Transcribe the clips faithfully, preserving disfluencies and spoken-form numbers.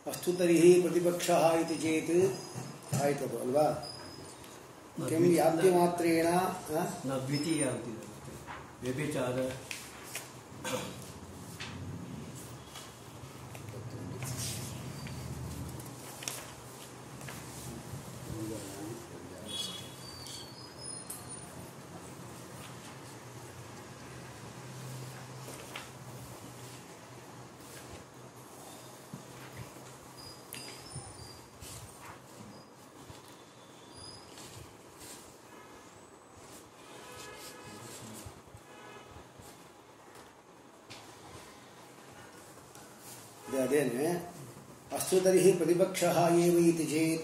ಅಸ್ತು ತರ್ಹಿ ಪ್ರತಿಪಕ್ಷಃ ಇತಿ ಚೇತ್ ಆಯ್ತದು ಅಲ್ವಾ? ಕೆಂ ವ್ಯಾಪ್ತಿ ಮಾತ್ರೇಣ ನ ದ್ವಿತೀಯ ಅಂತಿದೆ ವ್ಯಭಿಚಾರ ಅದೇನೆ ಅಸ್ತು ತರ್ಹಿ ಪ್ರತಿಪಕ್ಷಃ ಏವ ಇತಿ ಚೇತ್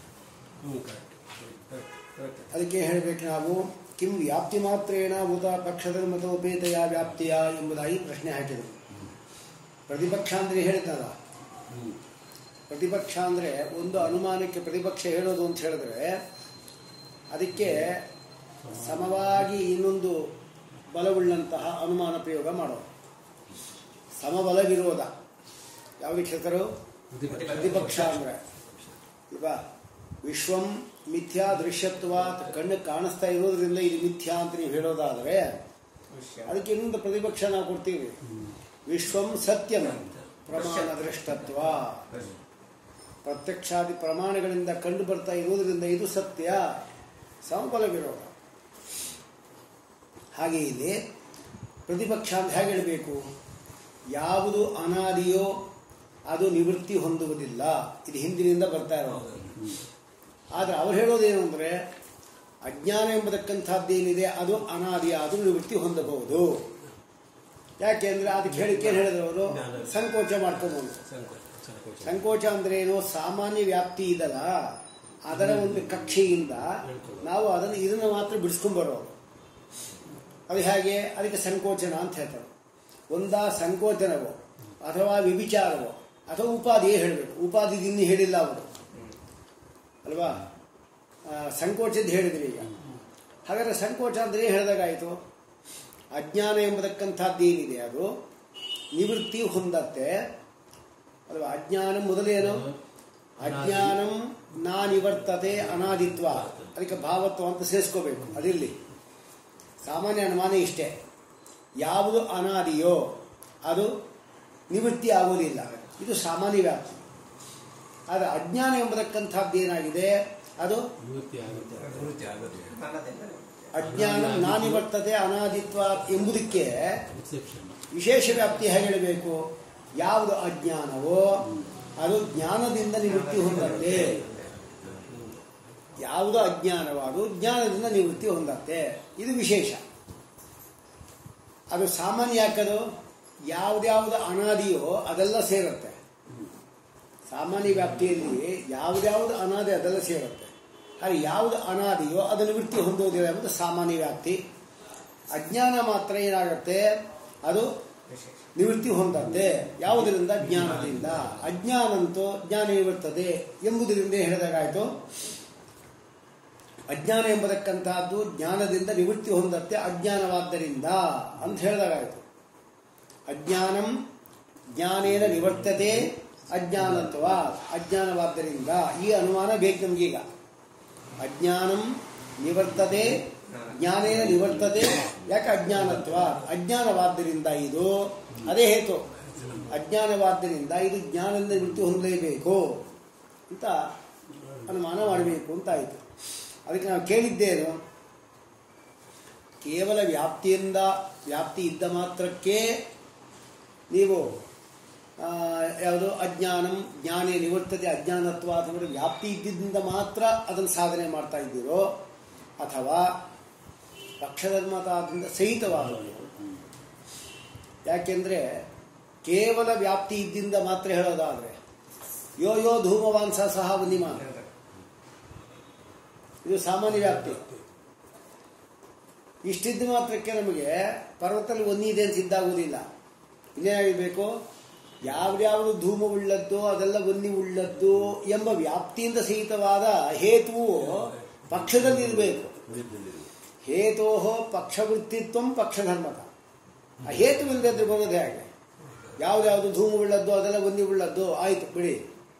ಅದಕ್ಕೆ ಹೇಳಬೇಕು ನಾವು ಕಿಂ ವ್ಯಾಪ್ತಿ ಮಾತ್ರೇಣ ಉತ ಪಕ್ಷಧರ್ಮತೋಪೇತೆಯ ವ್ಯಾಪ್ತಿಯ ಎಂಬುದಾಗಿ ಪ್ರಶ್ನೆ ಹಾಕಿದರು. ಪ್ರತಿಪಕ್ಷ ಅಂದರೆ ಹೇಳ್ತಲ್ಲ, ಪ್ರತಿಪಕ್ಷ ಅಂದರೆ ಒಂದು ಅನುಮಾನಕ್ಕೆ ಪ್ರತಿಪಕ್ಷ ಹೇಳೋದು ಅಂತ ಹೇಳಿದ್ರೆ ಅದಕ್ಕೆ ಸಮವಾಗಿ ಇನ್ನೊಂದು ಬಲವುಳ್ಳಂತಹ ಅನುಮಾನ ಪ್ರಯೋಗ ಮಾಡೋದು. ಸಮಬಲ ವಿರೋಧ ಯಾವುದಕ್ಕೆ ಹೇಳ್ತಾರೋ ಪ್ರತಿಪಕ್ಷ ಅಂದರೆ ಇಲ್ವಾ? ವಿಶ್ವಂ ಮಿಥ್ಯಾ ದೃಶ್ಯತ್ವ, ಕಣ್ಣು ಕಾಣಿಸ್ತಾ ಇರೋದ್ರಿಂದ ಇದು ಮಿಥ್ಯಾ ಅಂತ ನೀವು ಹೇಳೋದಾದರೆ ಅದಕ್ಕೆ ಇನ್ನೊಂದು ಪ್ರತಿಪಕ್ಷ ನಾವು ಕೊಡ್ತೀವಿ. ವಿಶ್ವಂ ಸತ್ಯಂ ಪ್ರಮಾಣ ದೃಷ್ಟತ್ವ, ಪ್ರತ್ಯಕ್ಷಾದಿ ಪ್ರಮಾಣಗಳಿಂದ ಕಂಡು ಬರ್ತಾ ಇರೋದ್ರಿಂದ ಇದು ಸತ್ಯ, ಸಮಬಲ ವಿರೋಧ. ಹಾಗೆ ಇಲ್ಲಿ ಪ್ರತಿಪಕ್ಷ ಅಂತ ಹೇಗೆ ಹೇಳಬೇಕು? ಯಾವುದು ಅನಾದಿಯೋ ಅದು ನಿವೃತ್ತಿ ಹೊಂದುವುದಿಲ್ಲ, ಇದು ಹಿಂದಿನಿಂದ ಬರ್ತಾ ಇರೋದು. ಆದರೆ ಅವ್ರು ಹೇಳೋದೇನು ಅಂದರೆ ಅಜ್ಞಾನ ಎಂಬತಕ್ಕಂಥದ್ದೇನಿದೆ ಅದು ಅನಾದಿ, ಅದು ನಿವೃತ್ತಿ ಹೊಂದಬಹುದು. ಯಾಕೆಂದ್ರೆ ಅದಕ್ಕೆ ಹೇಳಿಕೆ ಹೇಳಿದ್ರು ಅವರು ಸಂಕೋಚ ಮಾಡ್ಕೋಬಹುದು. ಸಂಕೋಚ ಅಂದ್ರೆ ಏನು? ಸಾಮಾನ್ಯ ವ್ಯಾಪ್ತಿ ಇದಲ್ಲ, ಅದರ ಒಂದು ಕಕ್ಷೆಯಿಂದ ನಾವು ಅದನ್ನು ಇದನ್ನು ಮಾತ್ರ ಬಿಡಿಸ್ಕೊಂಡ್ಬರೋದು. ಅದು ಹೇಗೆ? ಅದಕ್ಕೆ ಸಂಕೋಚನ ಅಂತ ಹೇಳ್ತಾರೆ. ಒಂದಾ ಸಂಕೋಚನವೋ ಅಥವಾ ವಿಭಿಚಾರವೋ ಅಥವಾ ಉಪಾಧಿಯೇ ಹೇಳಬೇಕು. ಉಪಾಧಿ ಇನ್ನು ಹೇಳಿಲ್ಲ ಅವರು ಅಲ್ವಾ? ಸಂಕೋಚದ ಹೇಳಿದ್ರಿ ಈಗ. ಹಾಗಾದರೆ ಸಂಕೋಚ ಅಂದರೆ ಏನು ಹೇಳಿದಾಗಾಯಿತು? ಅಜ್ಞಾನ ಎಂಬತಕ್ಕಂಥದ್ದು ಏನಿದೆ ಅದು ನಿವೃತ್ತಿ ಹೊಂದತ್ತೆ ಅಲ್ವಾ? ಅಜ್ಞಾನ ಮೊದಲೇನು? ಅಜ್ಞಾನಂ ನಾ ನಿವರ್ತತೆ ಅನಾದಿತ್ವ, ಅದಕ್ಕೆ ಭಾವತ್ವ ಅಂತ ಸೇರಿಸ್ಕೋಬೇಕು. ಅದಿರಲಿ. ಸಾಮಾನ್ಯ ಅನುಮಾನ ಇಷ್ಟೇ, ಯಾವುದು ಅನಾದಿಯೋ ಅದು ನಿವೃತ್ತಿ ಆಗೋದಿಲ್ಲ, ಇದು ಸಾಮಾನ್ಯ ವ್ಯಾಪ್ತಿ. ಆದರೆ ಅಜ್ಞಾನ ಎಂಬತಕ್ಕಂಥದ್ದು ಏನಾಗಿದೆ ಅದು ಅಜ್ಞಾನ ನಾನಿವರ್ತತೆ ಅನಾದಿತ್ವ ಎಂಬುದಕ್ಕೆ ವಿಶೇಷ ವ್ಯಾಪ್ತಿ ಹೇಗೆ ಹೇಳಬೇಕು? ಯಾವುದು ಅಜ್ಞಾನವೋ ಅದು ಜ್ಞಾನದಿಂದ ನಿವೃತ್ತಿ ಹೊಂದತ್ತೆ. ಯಾವುದು ಅಜ್ಞಾನವೋ ಅದು ಜ್ಞಾನದಿಂದ ನಿವೃತ್ತಿ ಹೊಂದತ್ತೆ, ಇದು ವಿಶೇಷ. ಅದು ಸಾಮಾನ್ಯ ಯಾಕದು? ಯಾವುದ್ಯಾವುದು ಅನಾದಿಯೋ ಅದೆಲ್ಲ ಸೇರುತ್ತೆ. ಸಾಮಾನ್ಯ ವ್ಯಾಪ್ತಿಯಲ್ಲಿ ಯಾವುದ್ಯಾವುದು ಅನಾದಿ ಅದೆಲ್ಲ ಸೇರುತ್ತೆ. ಆದರೆ ಯಾವುದು ಅನಾದಿಯೋ ಅದು ನಿವೃತ್ತಿ ಹೊಂದುವುದಿಲ್ಲ ಎಂಬುದು ಸಾಮಾನ್ಯ ವ್ಯಾಪ್ತಿ. ಅಜ್ಞಾನ ಮಾತ್ರ ಏನಾಗುತ್ತೆ? ಅದು ನಿವೃತ್ತಿ ಹೊಂದತ್ತೆ. ಯಾವುದರಿಂದ? ಜ್ಞಾನದಿಂದ. ಅಜ್ಞಾನಂತೂ ಜ್ಞಾನ ನಿವರ್ತದೆ ಎಂಬುದರಿಂದ ಹೇಳಿದಾಗಾಯಿತು. ಅಜ್ಞಾನ ಎಂಬತಕ್ಕಂತಹದ್ದು ಜ್ಞಾನದಿಂದ ನಿವೃತ್ತಿ ಹೊಂದತ್ತೆ ಅಜ್ಞಾನವಾದ್ದರಿಂದ ಅಂತ ಹೇಳಿದಾಗಾಯಿತು. ಅಜ್ಞಾನಂ ಜ್ಞಾನೇನ ನಿವರ್ತತೆ ಅಜ್ಞಾನತ್ವ, ಅಜ್ಞಾನವಾದ್ದರಿಂದ ಈ ಅನುಮಾನ ಬೇಕು ನಮಗೀಗ. ಅಜ್ಞಾನಂ ನಿವರ್ತತೆ ಜ್ಞಾನೇನ ನಿವರ್ತತೆ, ಯಾಕೆ? ಅಜ್ಞಾನತ್ವ, ಅಜ್ಞಾನವಾದ್ದರಿಂದ ಇದು ಅದೇ ಹೇತು. ಅಜ್ಞಾನವಾದ್ದರಿಂದ ಇದು ಜ್ಞಾನದಿಂದ ನಿವೃತ್ತಿ ಹೊಂದಲೇಬೇಕು ಅಂತ ಅನುಮಾನ ಮಾಡಬೇಕು ಅಂತ ಆಯಿತು. ಅದಕ್ಕೆ ನಾವು ಕೇಳಿದ್ದೇನು? ಕೇವಲ ವ್ಯಾಪ್ತಿಯಿಂದ ವ್ಯಾಪ್ತಿ ಇದ್ದ ಮಾತ್ರಕ್ಕೆ ನೀವು ಯಾವುದು ಅಜ್ಞಾನಂ ಜ್ಞಾನೇ ನಿವರ್ತತೆ ಅಜ್ಞಾನತ್ವ ಅಥವಾ ವ್ಯಾಪ್ತಿ ಇದ್ದಿದ್ದರಿಂದ ಮಾತ್ರ ಅದನ್ನು ಸಾಧನೆ ಮಾಡ್ತಾ ಇದ್ದೀರೋ, ಅಥವಾ ಪಕ್ಷಧರ್ಮದಿಂದ ಸಹಿತವಾದದ್ದು? ಯಾಕೆಂದ್ರೆ ಕೇವಲ ವ್ಯಾಪ್ತಿ ಇದ್ದಿಂದ ಮಾತ್ರ ಹೇಳೋದಾದ್ರೆ ಯೋ ಯೋ ಧೂಮವಾಂಸ ಸಹ ವನ್ಯಮಾನ, ಇದು ಸಾಮಾನ್ಯ ವ್ಯಾಪ್ತಿ. ಇಷ್ಟಿದ್ದು ಮಾತ್ರಕ್ಕೆ ನಮಗೆ ಪರ್ವತದಲ್ಲಿ ವನ್ನಿ ಇದೆ ಅಂತ ಇದ್ದಾಗುವುದಿಲ್ಲ. ಇನ್ನೇನಾಗಬೇಕು? ಯಾವ್ಯಾವುದು ಧೂಮವುಳ್ಳದ್ದು ಅದೆಲ್ಲ ವನ್ನಿ ಉಳ್ಳದ್ದು ಎಂಬ ವ್ಯಾಪ್ತಿಯಿಂದ ಸಹಿತವಾದ ಹೇತುವು ಪಕ್ಷದಲ್ಲಿ ಇರಬೇಕು. ಹೇತೋ ಪಕ್ಷವೃತ್ತಿತ್ವ ಪಕ್ಷಧರ್ಮಕ. ಆ ಹೇತುವಿಲ್ಲದೆ ಬರೋದು ಹೇಗೆ? ಯಾವ್ದಾವುದು ಧೂಮವುಳ್ಳದ್ದು ಅದೆಲ್ಲ ವನ್ನಿ ಉಳ್ಳದ್ದು ಆಯ್ತು ಬಿಡಿ,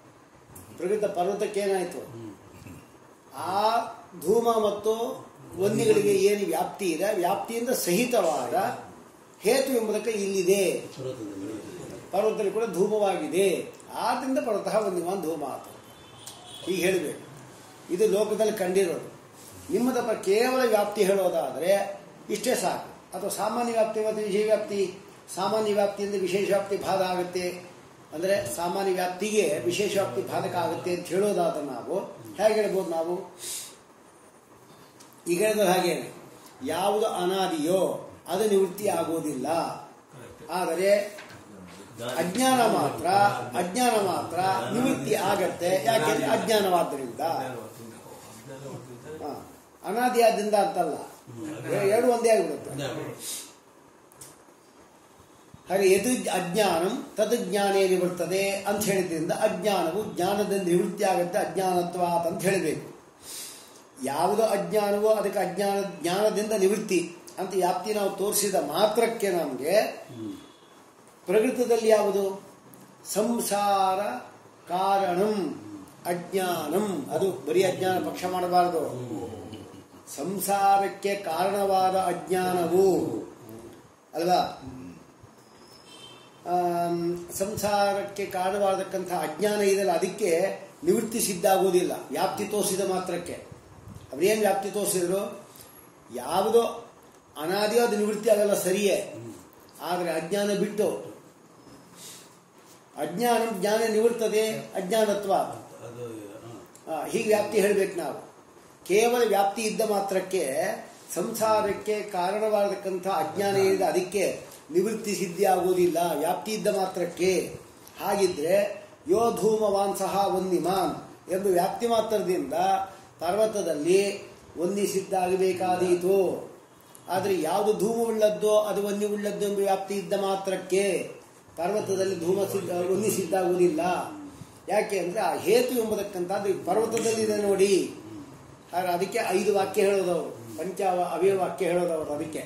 ಪ್ರಕೃತ ಪರ್ವತಕ್ಕೇನಾಯಿತು? ಆ ಧೂಮ ಮತ್ತು ವನ್ಯಗಳಿಗೆ ಏನು ವ್ಯಾಪ್ತಿ ಇದೆ, ವ್ಯಾಪ್ತಿಯಿಂದ ಸಹಿತವಾದ ಹೇತು ಎಂಬುದಕ್ಕೆ ಇಲ್ಲಿದೆ. ಪರ್ವತದಲ್ಲಿ ಕೂಡ ಧೂಮವಾಗಿದೆ, ಆದ್ದರಿಂದ ಪರ್ವತಃ ವನ್ಯಮಾನ್ ಧೂಮ ಆತ ಹೀಗೆ ಹೇಳಬೇಕು. ಇದು ಲೋಕದಲ್ಲಿ ಕಂಡಿರೋದು. ನಿಮ್ಮ ತಪ್ಪ ಕೇವಲ ವ್ಯಾಪ್ತಿ ಹೇಳೋದಾದರೆ ಇಷ್ಟೇ ಸಾಕು. ಅಥವಾ ಸಾಮಾನ್ಯ ವ್ಯಾಪ್ತಿ ಮತ್ತು ವಿಶೇಷ ವ್ಯಾಪ್ತಿ, ಸಾಮಾನ್ಯ ವ್ಯಾಪ್ತಿಯಿಂದ ವಿಶೇಷ ವ್ಯಾಪ್ತಿ ಬಾಧ ಆಗುತ್ತೆ ಅಂದರೆ ಸಾಮಾನ್ಯ ವ್ಯಾಪ್ತಿಗೆ ವಿಶೇಷ ವ್ಯಾಪ್ತಿ ಬಾಧಕ ಆಗುತ್ತೆ ಅಂತ ಹೇಳೋದಾದ್ರೆ ನಾವು ಹೇಗೆ ಹೇಳ್ಬೋದು? ನಾವು ಈಗ ಹೇಳಿದ್ರೆ ಹಾಗೇನೆ, ಯಾವುದು ಅನಾದಿಯೋ ಅದು ನಿವೃತ್ತಿ ಆಗೋದಿಲ್ಲ. ಆದರೆ ಅಜ್ಞಾನ ಮಾತ್ರ ಅಜ್ಞಾನ ಮಾತ್ರ ನಿವೃತ್ತಿ ಆಗತ್ತೆ. ಯಾಕೆಂದ್ರೆ ಅಜ್ಞಾನವಾದ್ದರಿಂದ, ಅನಾದಿಯಾದ್ರಿಂದ ಅಂತಲ್ಲ, ಎರಡು ಒಂದೇ ಆಗಿಬಿಡುತ್ತೆ. ಹಾಗೆ ಎದು ಅಜ್ಞಾನಂ ತದ್ ಜ್ಞಾನೇ ನಿವರ್ತದೆ ಅಂತ ಹೇಳಿದ್ರಿಂದ ಅಜ್ಞಾನವು ಜ್ಞಾನದಿಂದ ನಿವೃತ್ತಿ ಆಗುತ್ತೆ, ಅಜ್ಞಾನತ್ವ ಅಂತ ಹೇಳಬೇಕು. ಯಾವುದೋ ಅಜ್ಞಾನವೋ ಅದಕ್ಕೆ ಅಜ್ಞಾನ ಜ್ಞಾನದಿಂದ ನಿವೃತ್ತಿ ಅಂತ ವ್ಯಾಪ್ತಿ ನಾವು ತೋರಿಸಿದ ಮಾತ್ರಕ್ಕೆ ನಮಗೆ ಪ್ರಕೃತದಲ್ಲಿ ಯಾವುದು ಸಂಸಾರ ಕಾರಣಂ ಅಜ್ಞಾನಂ, ಅದು ಬರೀ ಅಜ್ಞಾನ ಪಕ್ಷ ಮಾಡಬಾರದು. ಸಂಸಾರಕ್ಕೆ ಕಾರಣವಾದ ಅಜ್ಞಾನವು ಅಲ್ವಾ, ಸಂಸಾರಕ್ಕೆ ಕಾರಣವಾದಕ್ಕಂಥ ಅಜ್ಞಾನ ಇದೆಯಲ್ಲ, ಅದಕ್ಕೆ ನಿವೃತ್ತಿ ಸಿದ್ಧ ಆಗುವುದಿಲ್ಲ ವ್ಯಾಪ್ತಿ ತೋರಿಸಿದ ಮಾತ್ರಕ್ಕೆ. ಅವರೇನು ವ್ಯಾಪ್ತಿ ತೋರಿಸಿದ್ರು? ಯಾವುದೋ ಅನಾದಿಯೋ ಅದು ನಿವೃತ್ತಿ ಆಗಲ್ಲ, ಸರಿಯೇ. ಆದರೆ ಅಜ್ಞಾನ ಬಿಟ್ಟು ಅಜ್ಞಾನ ಜ್ಞಾನ ನಿವರ್ತದೆ ಅಜ್ಞಾನತ್ವ, ಹೀಗೆ ವ್ಯಾಪ್ತಿ ಹೇಳಬೇಕು ನಾವು. ಕೇವಲ ವ್ಯಾಪ್ತಿ ಇದ್ದ ಮಾತ್ರಕ್ಕೆ ಸಂಸಾರಕ್ಕೆ ಕಾರಣವಾಗತಕ್ಕಂಥ ಅಜ್ಞಾನ ಏನಿದೆ ಅದಕ್ಕೆ ನಿವೃತ್ತಿ ಸಿದ್ಧಿ ಆಗುವುದಿಲ್ಲ ವ್ಯಾಪ್ತಿ ಇದ್ದ ಮಾತ್ರಕ್ಕೆ. ಹಾಗಿದ್ರೆ ಯೋ ಧೂಮವಾನ್ ಸಹ ವನ್ಯಮಾನ್ ಎಂದು ವ್ಯಾಪ್ತಿ ಮಾತ್ರದಿಂದ ಪರ್ವತದಲ್ಲಿ ವನ್ಯ ಸಿದ್ಧ ಆಗಬೇಕಾದೀತು. ಆದರೆ ಯಾವುದು ಧೂಮವುಳ್ಳದ್ದೋ ಅದು ವನ್ಯವುಳ್ಳದ್ದು ಎಂಬ ವ್ಯಾಪ್ತಿ ಇದ್ದ ಮಾತ್ರಕ್ಕೆ ಪರ್ವತದಲ್ಲಿ ಧೂಮ ಸಿದ್ಧ ವನ್ಯ ಸಿದ್ಧ ಆಗುವುದಿಲ್ಲ. ಯಾಕೆ ಅಂದರೆ ಆ ಹೇತು ಎಂಬುದಕ್ಕಂಥದ್ದು ಪರ್ವತದಲ್ಲಿದೆ ನೋಡಿ. ಹಾಗೆ ಅದಕ್ಕೆ ಐದು ವಾಕ್ಯ ಹೇಳೋದವರು, ಪಂಚ ಅವೇ ವಾಕ್ಯ ಹೇಳೋದವರು. ಅದಕ್ಕೆ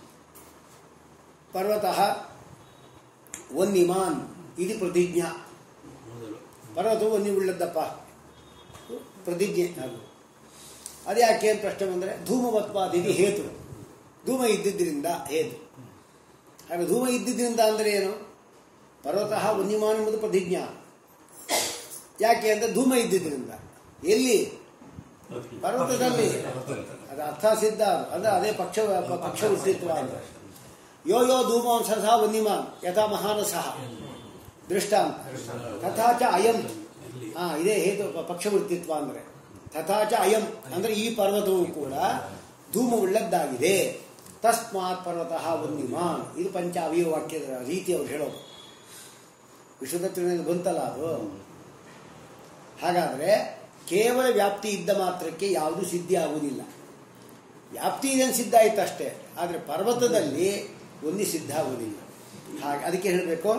ಪರ್ವತಃ ವನ್ಯಮಾನ್ ಇದು ಪ್ರತಿಜ್ಞಾ. ಪರ್ವತವು ವನ್ಯವುಳ್ಳದ್ದಪ್ಪ ಪ್ರತಿಜ್ಞೆ. ಅದು ಅದೇ ಯಾಕೆ ಅಂತ ಪ್ರಶ್ನೆ ಬಂದರೆ ಧೂಮವತ್ವಾದಿಗೆ ಹೇತು, ಧೂಮ ಇದ್ದಿದ್ದರಿಂದ ಹೇತು. ಹಾಗೆ ಧೂಮ ಇದ್ದಿದ್ದರಿಂದ ಅಂದರೆ ಏನು? ಪರ್ವತಃ ವನ್ಯಮಾನ್ ಎಂಬುದು ಪ್ರತಿಜ್ಞಾ. ಯಾಕೆ ಅಂದರೆ ಧೂಮ ಇದ್ದಿದ್ದರಿಂದ. ಎಲ್ಲಿ? ಪರ್ವತದಲ್ಲಿ. ಅದು ಅರ್ಥ ಸಿದ್ಧ, ಅಂದರೆ ಅದೇ ಪಕ್ಷ ಪಕ್ಷ ಉಷ್ಟಿತ್ವ. ಅಂದರೆ ಯೋ ಯೋ ಧೂಮಾಂಸ ಸಹ ವನ್ಯಮಾನ್ ಯಥಾ ಮಹಾನಸಃ ದೃಷ್ಟಾಂತ ತಥಾಚ ಅಯಂ. ಹಾ, ಇದೇ ಹೇತು ಪಕ್ಷವೃತ್ತಿತ್ವ ಅಂದರೆ. ತಥಾಚ ಅಯಂ ಅಂದರೆ ಈ ಪರ್ವತವು ಕೂಡ ಧೂಮವುಳ್ಳದ್ದಾಗಿದೆ. ತಸ್ಮಾತ್ ಪರ್ವತಃ ವನ್ಯಮಾನ್. ಇದು ಪಂಚ ಅವಯವ ವಾಕ್ಯದ ರೀತಿ ಅವರು ಹೇಳೋದು. ವಿಶ್ವದತ್ತಿನಲ್ಲಿ ಬಂತಲ್ಲ ಅದು. ಹಾಗಾದರೆ ಕೇವಲ ವ್ಯಾಪ್ತಿ ಇದ್ದ ಮಾತ್ರಕ್ಕೆ ಯಾವುದೂ ಸಿದ್ಧಿ ಆಗುವುದಿಲ್ಲ. ವ್ಯಾಪ್ತಿ ಇದನ್ನು ಸಿದ್ಧ ಆಯಿತು ಅಷ್ಟೇ. ಆದರೆ ಪರ್ವತದಲ್ಲಿ ಒಂದು ಸಿದ್ಧ ಆಗುವುದಿಲ್ಲ. ಹಾಗೆ ಅದಕ್ಕೆ ಹೇಳಬೇಕು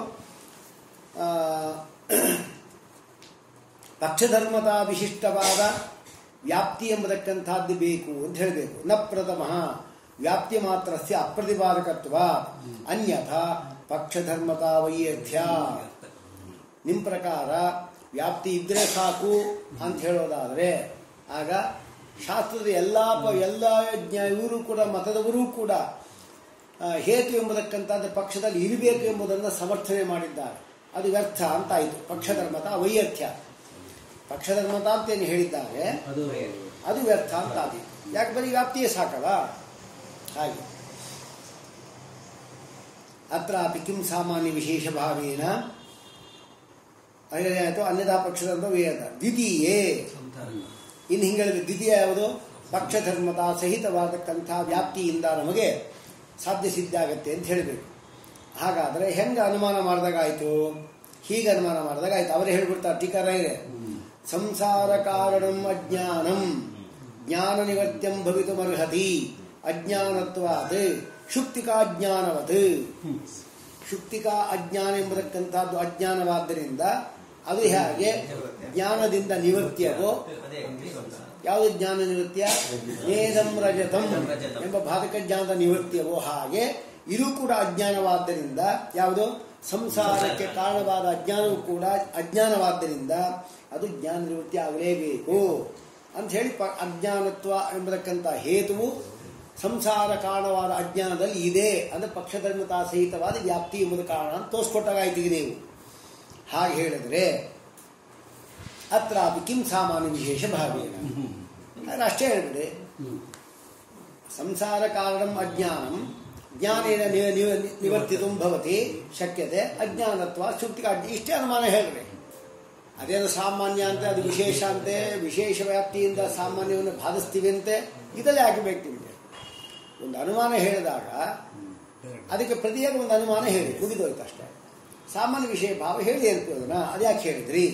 ಪಕ್ಷಧರ್ಮತಾ ವಿಶಿಷ್ಟವಾದ ವ್ಯಾಪ್ತಿ ಎಂಬುದಕ್ಕಂಥದ್ದು ಬೇಕು ಅಂತ ಹೇಳಬೇಕು. ನ ಪ್ರಥಮ ವ್ಯಾಪ್ತಿ ಮಾತ್ರಸ್ಯ ಅಪ್ರತಿಪಾದಕತ್ವ ಅನ್ಯಥಾ ಪಕ್ಷಧರ್ಮತಾ ವೈಯರ್ಥ್ಯ. ನಿಮ್ಮ ಪ್ರಕಾರ ವ್ಯಾಪ್ತಿ ಇದ್ರೆ ಸಾಕು ಅಂತ ಹೇಳೋದಾದರೆ ಆಗ ಶಾಸ್ತ್ರದ ಎಲ್ಲ ಎಲ್ಲ ಇವರು ಕೂಡ ಮತದವರೂ ಕೂಡ ಹೇತು ಎಂಬುದಕ್ಕಂಥದ್ದು ಪಕ್ಷದಲ್ಲಿ ಇರಬೇಕು ಎಂಬುದನ್ನು ಸಮರ್ಥನೆ ಮಾಡಿದ್ದಾರೆ. ಅದು ವ್ಯರ್ಥ ಅಂತಾಯಿತು. ಪಕ್ಷಧರ್ಮತ ವೈಯರ್ಥ್ಯ, ಪಕ್ಷಧರ್ಮತ ಅಂತೇನು ಹೇಳಿದ್ದಾರೆ ಅದು ವ್ಯರ್ಥ ಅಂತ ಆಯಿತು. ಯಾಕೆ ಬರೀ ವ್ಯಾಪ್ತಿಯೇ ಸಾಕಲ್ಲ. ಹಾಗೆ ಅತ್ರಾಪಿ ಕಿಂ ಸಾಮಾನ್ಯ ವಿಶೇಷ ಭಾವೇನ ಆಯಿತು ಅನ್ಯಥಾ ಪಕ್ಷಧರ್ಮ ವೇದ ದ್ವಿತೀಯೇ. ಇನ್ನು ಹಿಂಗೆ ದ್ವಿತೀಯ ಯಾವುದು? ಪಕ್ಷಧರ್ಮತಾ ಸಹಿತವಾದಕ್ಕಂಥ ವ್ಯಾಪ್ತಿಯಿಂದ ನಮಗೆ ಸಾಧ್ಯ ಸಿದ್ಧ ಆಗತ್ತೆ ಅಂತ ಹೇಳಬೇಕು. ಹಾಗಾದರೆ ಹೆಂಗೆ ಅನುಮಾನ ಮಾಡಿದಾಗಾಯಿತು? ಹೀಗೆ ಅನುಮಾನ ಮಾಡಿದಾಗಾಯ್ತು. ಅವರೇ ಹೇಳ್ಬಿಡ್ತಾರೆ ಟೀಕಾರ ಇದೆ. ಸಂಸಾರ ಕಾರಣಂ ಅಜ್ಞಾನಂ ಜ್ಞಾನ ನಿವರ್ತ್ಯಂ ಭವಿತುಮರ್ಹತಿ ಅಜ್ಞಾನತ್ವಾತ್ ಶುಕ್ತಿಕಾಜ್ಞಾನವತ್. ಶುಕ್ತಿಕಾ ಅಜ್ಞಾನ ಎಂಬುದಕ್ಕಂಥದ್ದು ಅಜ್ಞಾನವಾದ್ದರಿಂದ ಅದು ಹೇಗೆ ಜ್ಞಾನದಿಂದ ನಿವೃತ್ತಿಯವೋ. ಯಾವುದು ಜ್ಞಾನ ನಿವೃತ್ತಿಯ? ನೇದಂ ರಜತಂ ಎಂಬ ಬಾಧಕ ಜ್ಞಾನದ ನಿವೃತ್ತಿಯವೋ ಹಾಗೆ ಇದು ಕೂಡ ಅಜ್ಞಾನವಾದ್ದರಿಂದ ಯಾವುದು ಸಂಸಾರಕ್ಕೆ ಕಾರಣವಾದ ಅಜ್ಞಾನವೂ ಕೂಡ ಅಜ್ಞಾನವಾದ್ದರಿಂದ ಅದು ಜ್ಞಾನ ನಿವೃತ್ತಿ ಆಗಲೇಬೇಕು ಅಂತ ಹೇಳಿ ಪ ಅಜ್ಞಾನತ್ವ ಎಂಬತಕ್ಕಂಥ ಹೇತುವು ಸಂಸಾರ ಕಾರಣವಾದ ಅಜ್ಞಾನದಲ್ಲಿ ಇದೆ ಅಂದರೆ ಪಕ್ಷಧರ್ಮತಾ ಸಹಿತವಾದ ವ್ಯಾಪ್ತಿ ಎಂಬುದು ಕಾರಣ ಅಂತ ತೋರಿಸ್ಕೊಟ್ಟಾಗಾಯ್ತೀಗ ನೀವು. ಹಾಗೆ ಹೇಳಿದ್ರೆ ಅತ್ರಾಪಿ ಕಿಂ ಸಾಮಾನ್ಯ ವಿಶೇಷ ಭಾವೇನ ಆದರೆ ಅಷ್ಟೇ ಹೇಳ್ಬಿಡಿ. ಸಂಸಾರ ಕಾರಣಂ ಅಜ್ಞಾನಂ ಜ್ಞಾನೇನ ನಿವರ್ತಿತು ಭವತಿ ಶಕ್ಯತೆ ಅಜ್ಞಾನತ್ವ ಶುಕ್ತಿಕ ಇಷ್ಟೇ ಅನುಮಾನ ಹೇಳ್ರಿ. ಅದೇನು ಸಾಮಾನ್ಯ ಅಂತೆ ಅದು ವಿಶೇಷ ಅಂತೆ ವಿಶೇಷ ವ್ಯಾಪ್ತಿಯಿಂದ ಸಾಮಾನ್ಯವನ್ನು ಬಾಧಿಸ್ತೀವಿ ಅಂತೆ ಇದೆಲ್ಲ ಹಾಕಬೇಕು ನಿಮಗೆ. ಒಂದು ಅನುಮಾನ ಹೇಳಿದಾಗ ಅದಕ್ಕೆ ಪ್ರತಿಯಾಗಿ ಒಂದು ಅನುಮಾನ ಹೇಳಿ ಮುಗಿದೋಯ್ತು ಅಷ್ಟೇ. ಸಾಮಾನ್ಯ ವಿಷಯ ಭಾವ ಹೇಳಿ ಇರ್ತದನ್ನ ಅದ್ಯಾಕೆ ಹೇಳಿದ್ರಿ?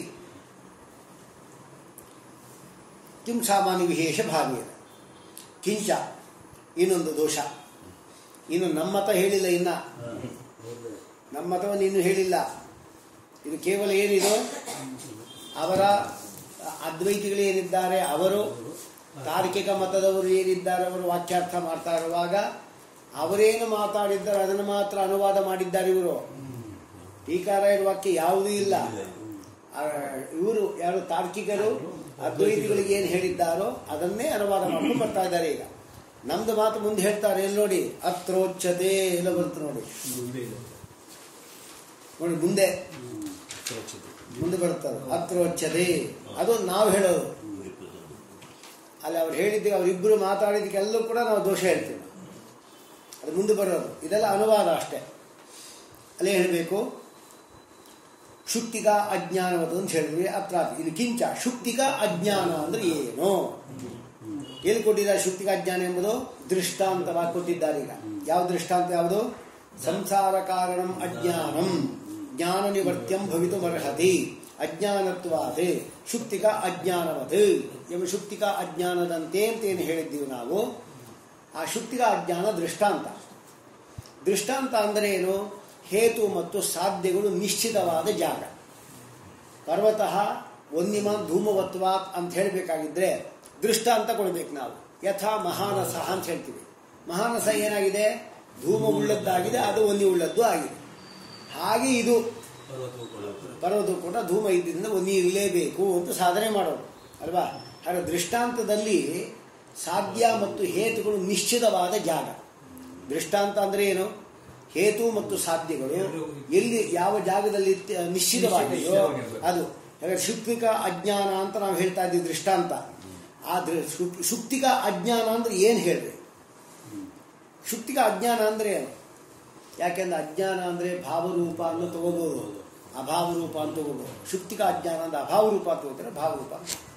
ಕಿಂ ಸಾಮಾನ್ಯ ವಿಶೇಷ ಭಾವೇನ ಕಿಂಚ ಇನ್ನೊಂದು ದೋಷ. ಇನ್ನು ನಮ್ಮತ ಹೇಳಿಲ್ಲ, ಇನ್ನ ನಮ್ಮತವನ್ನು ಇನ್ನು ಹೇಳಿಲ್ಲ. ಇದು ಕೇವಲ ಏನಿದು ಅವರ ಅದ್ವೈತಿಗಳೇನಿದ್ದಾರೆ ಅವರು ತಾರ್ಕಿಕ ಮತದವರು ಏನಿದ್ದಾರೆ ಅವರು ವಾಕ್ಯಾರ್ಥ ಮಾಡ್ತಾ ಇರುವಾಗ ಅವರೇನು ಮಾತಾಡಿದ್ದಾರೆ ಅದನ್ನು ಮಾತ್ರ ಅನುವಾದ ಮಾಡಿದ್ದಾರೆ ಇವರು. ಟೀಕಾರಾಯರ ವಾಕ್ಯ ಯಾವುದೂ ಇಲ್ಲ. ಇವರು ಯಾರು ತಾರ್ಕಿಕರು ಅದ್ವೈತಿಗಳಿಗೆ ಏನು ಹೇಳಿದ್ದಾರೋ ಅದನ್ನೇ ಅನುವಾದ ಮಾಡ್ಕೊಂಡು ಬರ್ತಾ ಇದ್ದಾರೆ. ಈಗ ನಮ್ದು ಮಾತು ಮುಂದೆ ಹೇಳ್ತಾರೆ ಎಲ್ಲಿ ನೋಡಿ, ಅತ್ರೋಚ್ಯತೆ ಎಲ್ಲ ಬರುತ್ತೆ ನೋಡಿ ನೋಡಿ ಮುಂದೆ ಮುಂದೆ ಬರುತ್ತದೆ ಅತ್ರೋಚ್ಯತೆ. ಅದು ನಾವು ಹೇಳೋದು. ಅಲ್ಲಿ ಅವ್ರು ಹೇಳಿದ್ದೀವಿ ಅವರಿಬ್ಬರು ಮಾತಾಡಿದಕ್ಕೆಲ್ಲೂ ಕೂಡ ನಾವು ದೋಷ ಹೇಳ್ತೀವಿ. ಅದು ಮುಂದೆ ಬರೋದು. ಇದೆಲ್ಲ ಅನುವಾದ ಅಷ್ಟೇ. ಅಲ್ಲೇ ಹೇಳಬೇಕು ಶುಕ್ತಿಕ ಅಜ್ಞಾನವದು ಅಂತ ಹೇಳಿದ್ವಿ. ಅತ್ರ ಇದು ಕಿಂಚ ಶುಕ್ತಿಕ ಅಜ್ಞಾನ ಅಂದ್ರೆ ಏನು ಎಲ್ಲಿ ಕೊಟ್ಟಿದ್ದಾರೆ? ಶುಕ್ತಿಕ ಅಜ್ಞಾನ ಎಂಬುದು ದೃಷ್ಟಾಂತವಾಗಿ ಕೊಟ್ಟಿದ್ದಾರೆ. ಈಗ ಯಾವ ದೃಷ್ಟಾಂತ ಯಾವುದು? ಸಂಸಾರ ಕಾರಣಂ ಅಜ್ಞಾನಂ ಜ್ಞಾನ ನಿವರ್ತ್ಯಂ ಭವಿತುಮರ್ಹತಿ ಅಜ್ಞಾನತ್ವಾದೆ ಶುಕ್ತಿಕ ಅಜ್ಞಾನವತ್ ಎಂಬ ಶುಕ್ತಿಕ ಅಜ್ಞಾನದಂತೆ ಅಂತೇನು ಹೇಳಿದ್ದೀವಿ ನಾವು. ಆ ಶುಕ್ತಿಕ ಅಜ್ಞಾನ ದೃಷ್ಟಾಂತ. ದೃಷ್ಟಾಂತ ಅಂದರೆ ಏನು? ಹೇತು ಮತ್ತು ಸಾಧ್ಯಗಳು ನಿಶ್ಚಿತವಾದ ಜಾಗ. ಪರ್ವತಃ ಒಂದಿಮ ಧೂಮವತ್ವಾತ್ ಅಂತ ಹೇಳಬೇಕಾಗಿದ್ರೆ ದೃಷ್ಟಾಂತ ಕೊಡಬೇಕು ನಾವು. ಯಥಾ ಮಹಾನಸ ಅಂತ ಹೇಳ್ತೀವಿ. ಮಹಾನಸ ಏನಾಗಿದೆ? ಧೂಮ ಉಳ್ಳದ್ದಾಗಿದೆ, ಅದು ಒಂದಿ ಉಳ್ಳದ್ದು ಆಗಿದೆ. ಹಾಗೆ ಇದು ಪರ್ವತ ಕೂಡ ಧೂಮ ಇದ್ದಿಂದ ಒಂದಿ ಇರಲೇಬೇಕು ಅಂತ ಸಾಧನೆ ಮಾಡೋದು ಅಲ್ವಾ? ಹಾಗೆ ದೃಷ್ಟಾಂತದಲ್ಲಿ ಸಾಧ್ಯ ಮತ್ತು ಹೇತುಗಳು ನಿಶ್ಚಿತವಾದ ಜಾಗ. ದೃಷ್ಟಾಂತ ಅಂದ್ರೆ ಏನು? ಹೇತು ಮತ್ತು ಸಾಧ್ಯಗಳು ಎಲ್ಲಿ ಯಾವ ಜಾಗದಲ್ಲಿ ನಿಶ್ಚಿತವಾಗಿದೆಯೋ ಅದು. ಹಾಗೆ ಶುಕ್ತಿಕ ಅಜ್ಞಾನ ಅಂತ ನಾವು ಹೇಳ್ತಾ ಇದ್ದೀವಿ ದೃಷ್ಟಾಂತ. ಆದ್ರೆ ಶುಕ್ತಿಕ ಅಜ್ಞಾನ ಅಂದ್ರೆ ಏನು ಹೇಳ್ರಿ? ಶುಕ್ತಿಕ ಅಜ್ಞಾನ ಅಂದ್ರೆ ಏನು? ಯಾಕೆಂದ್ರೆ ಅಜ್ಞಾನ ಅಂದ್ರೆ ಭಾವರೂಪ ಅನ್ನು ತಗೋಬಹುದು, ಅಭಾವರೂಪ ಅಂತ ತಗೋಬಹುದು. ಶುಕ್ತಿಕ ಅಜ್ಞಾನ ಅಂದ್ರೆ ಅಭಾವರೂಪ ತಗೋತಾರೆ, ಭಾವರೂಪ.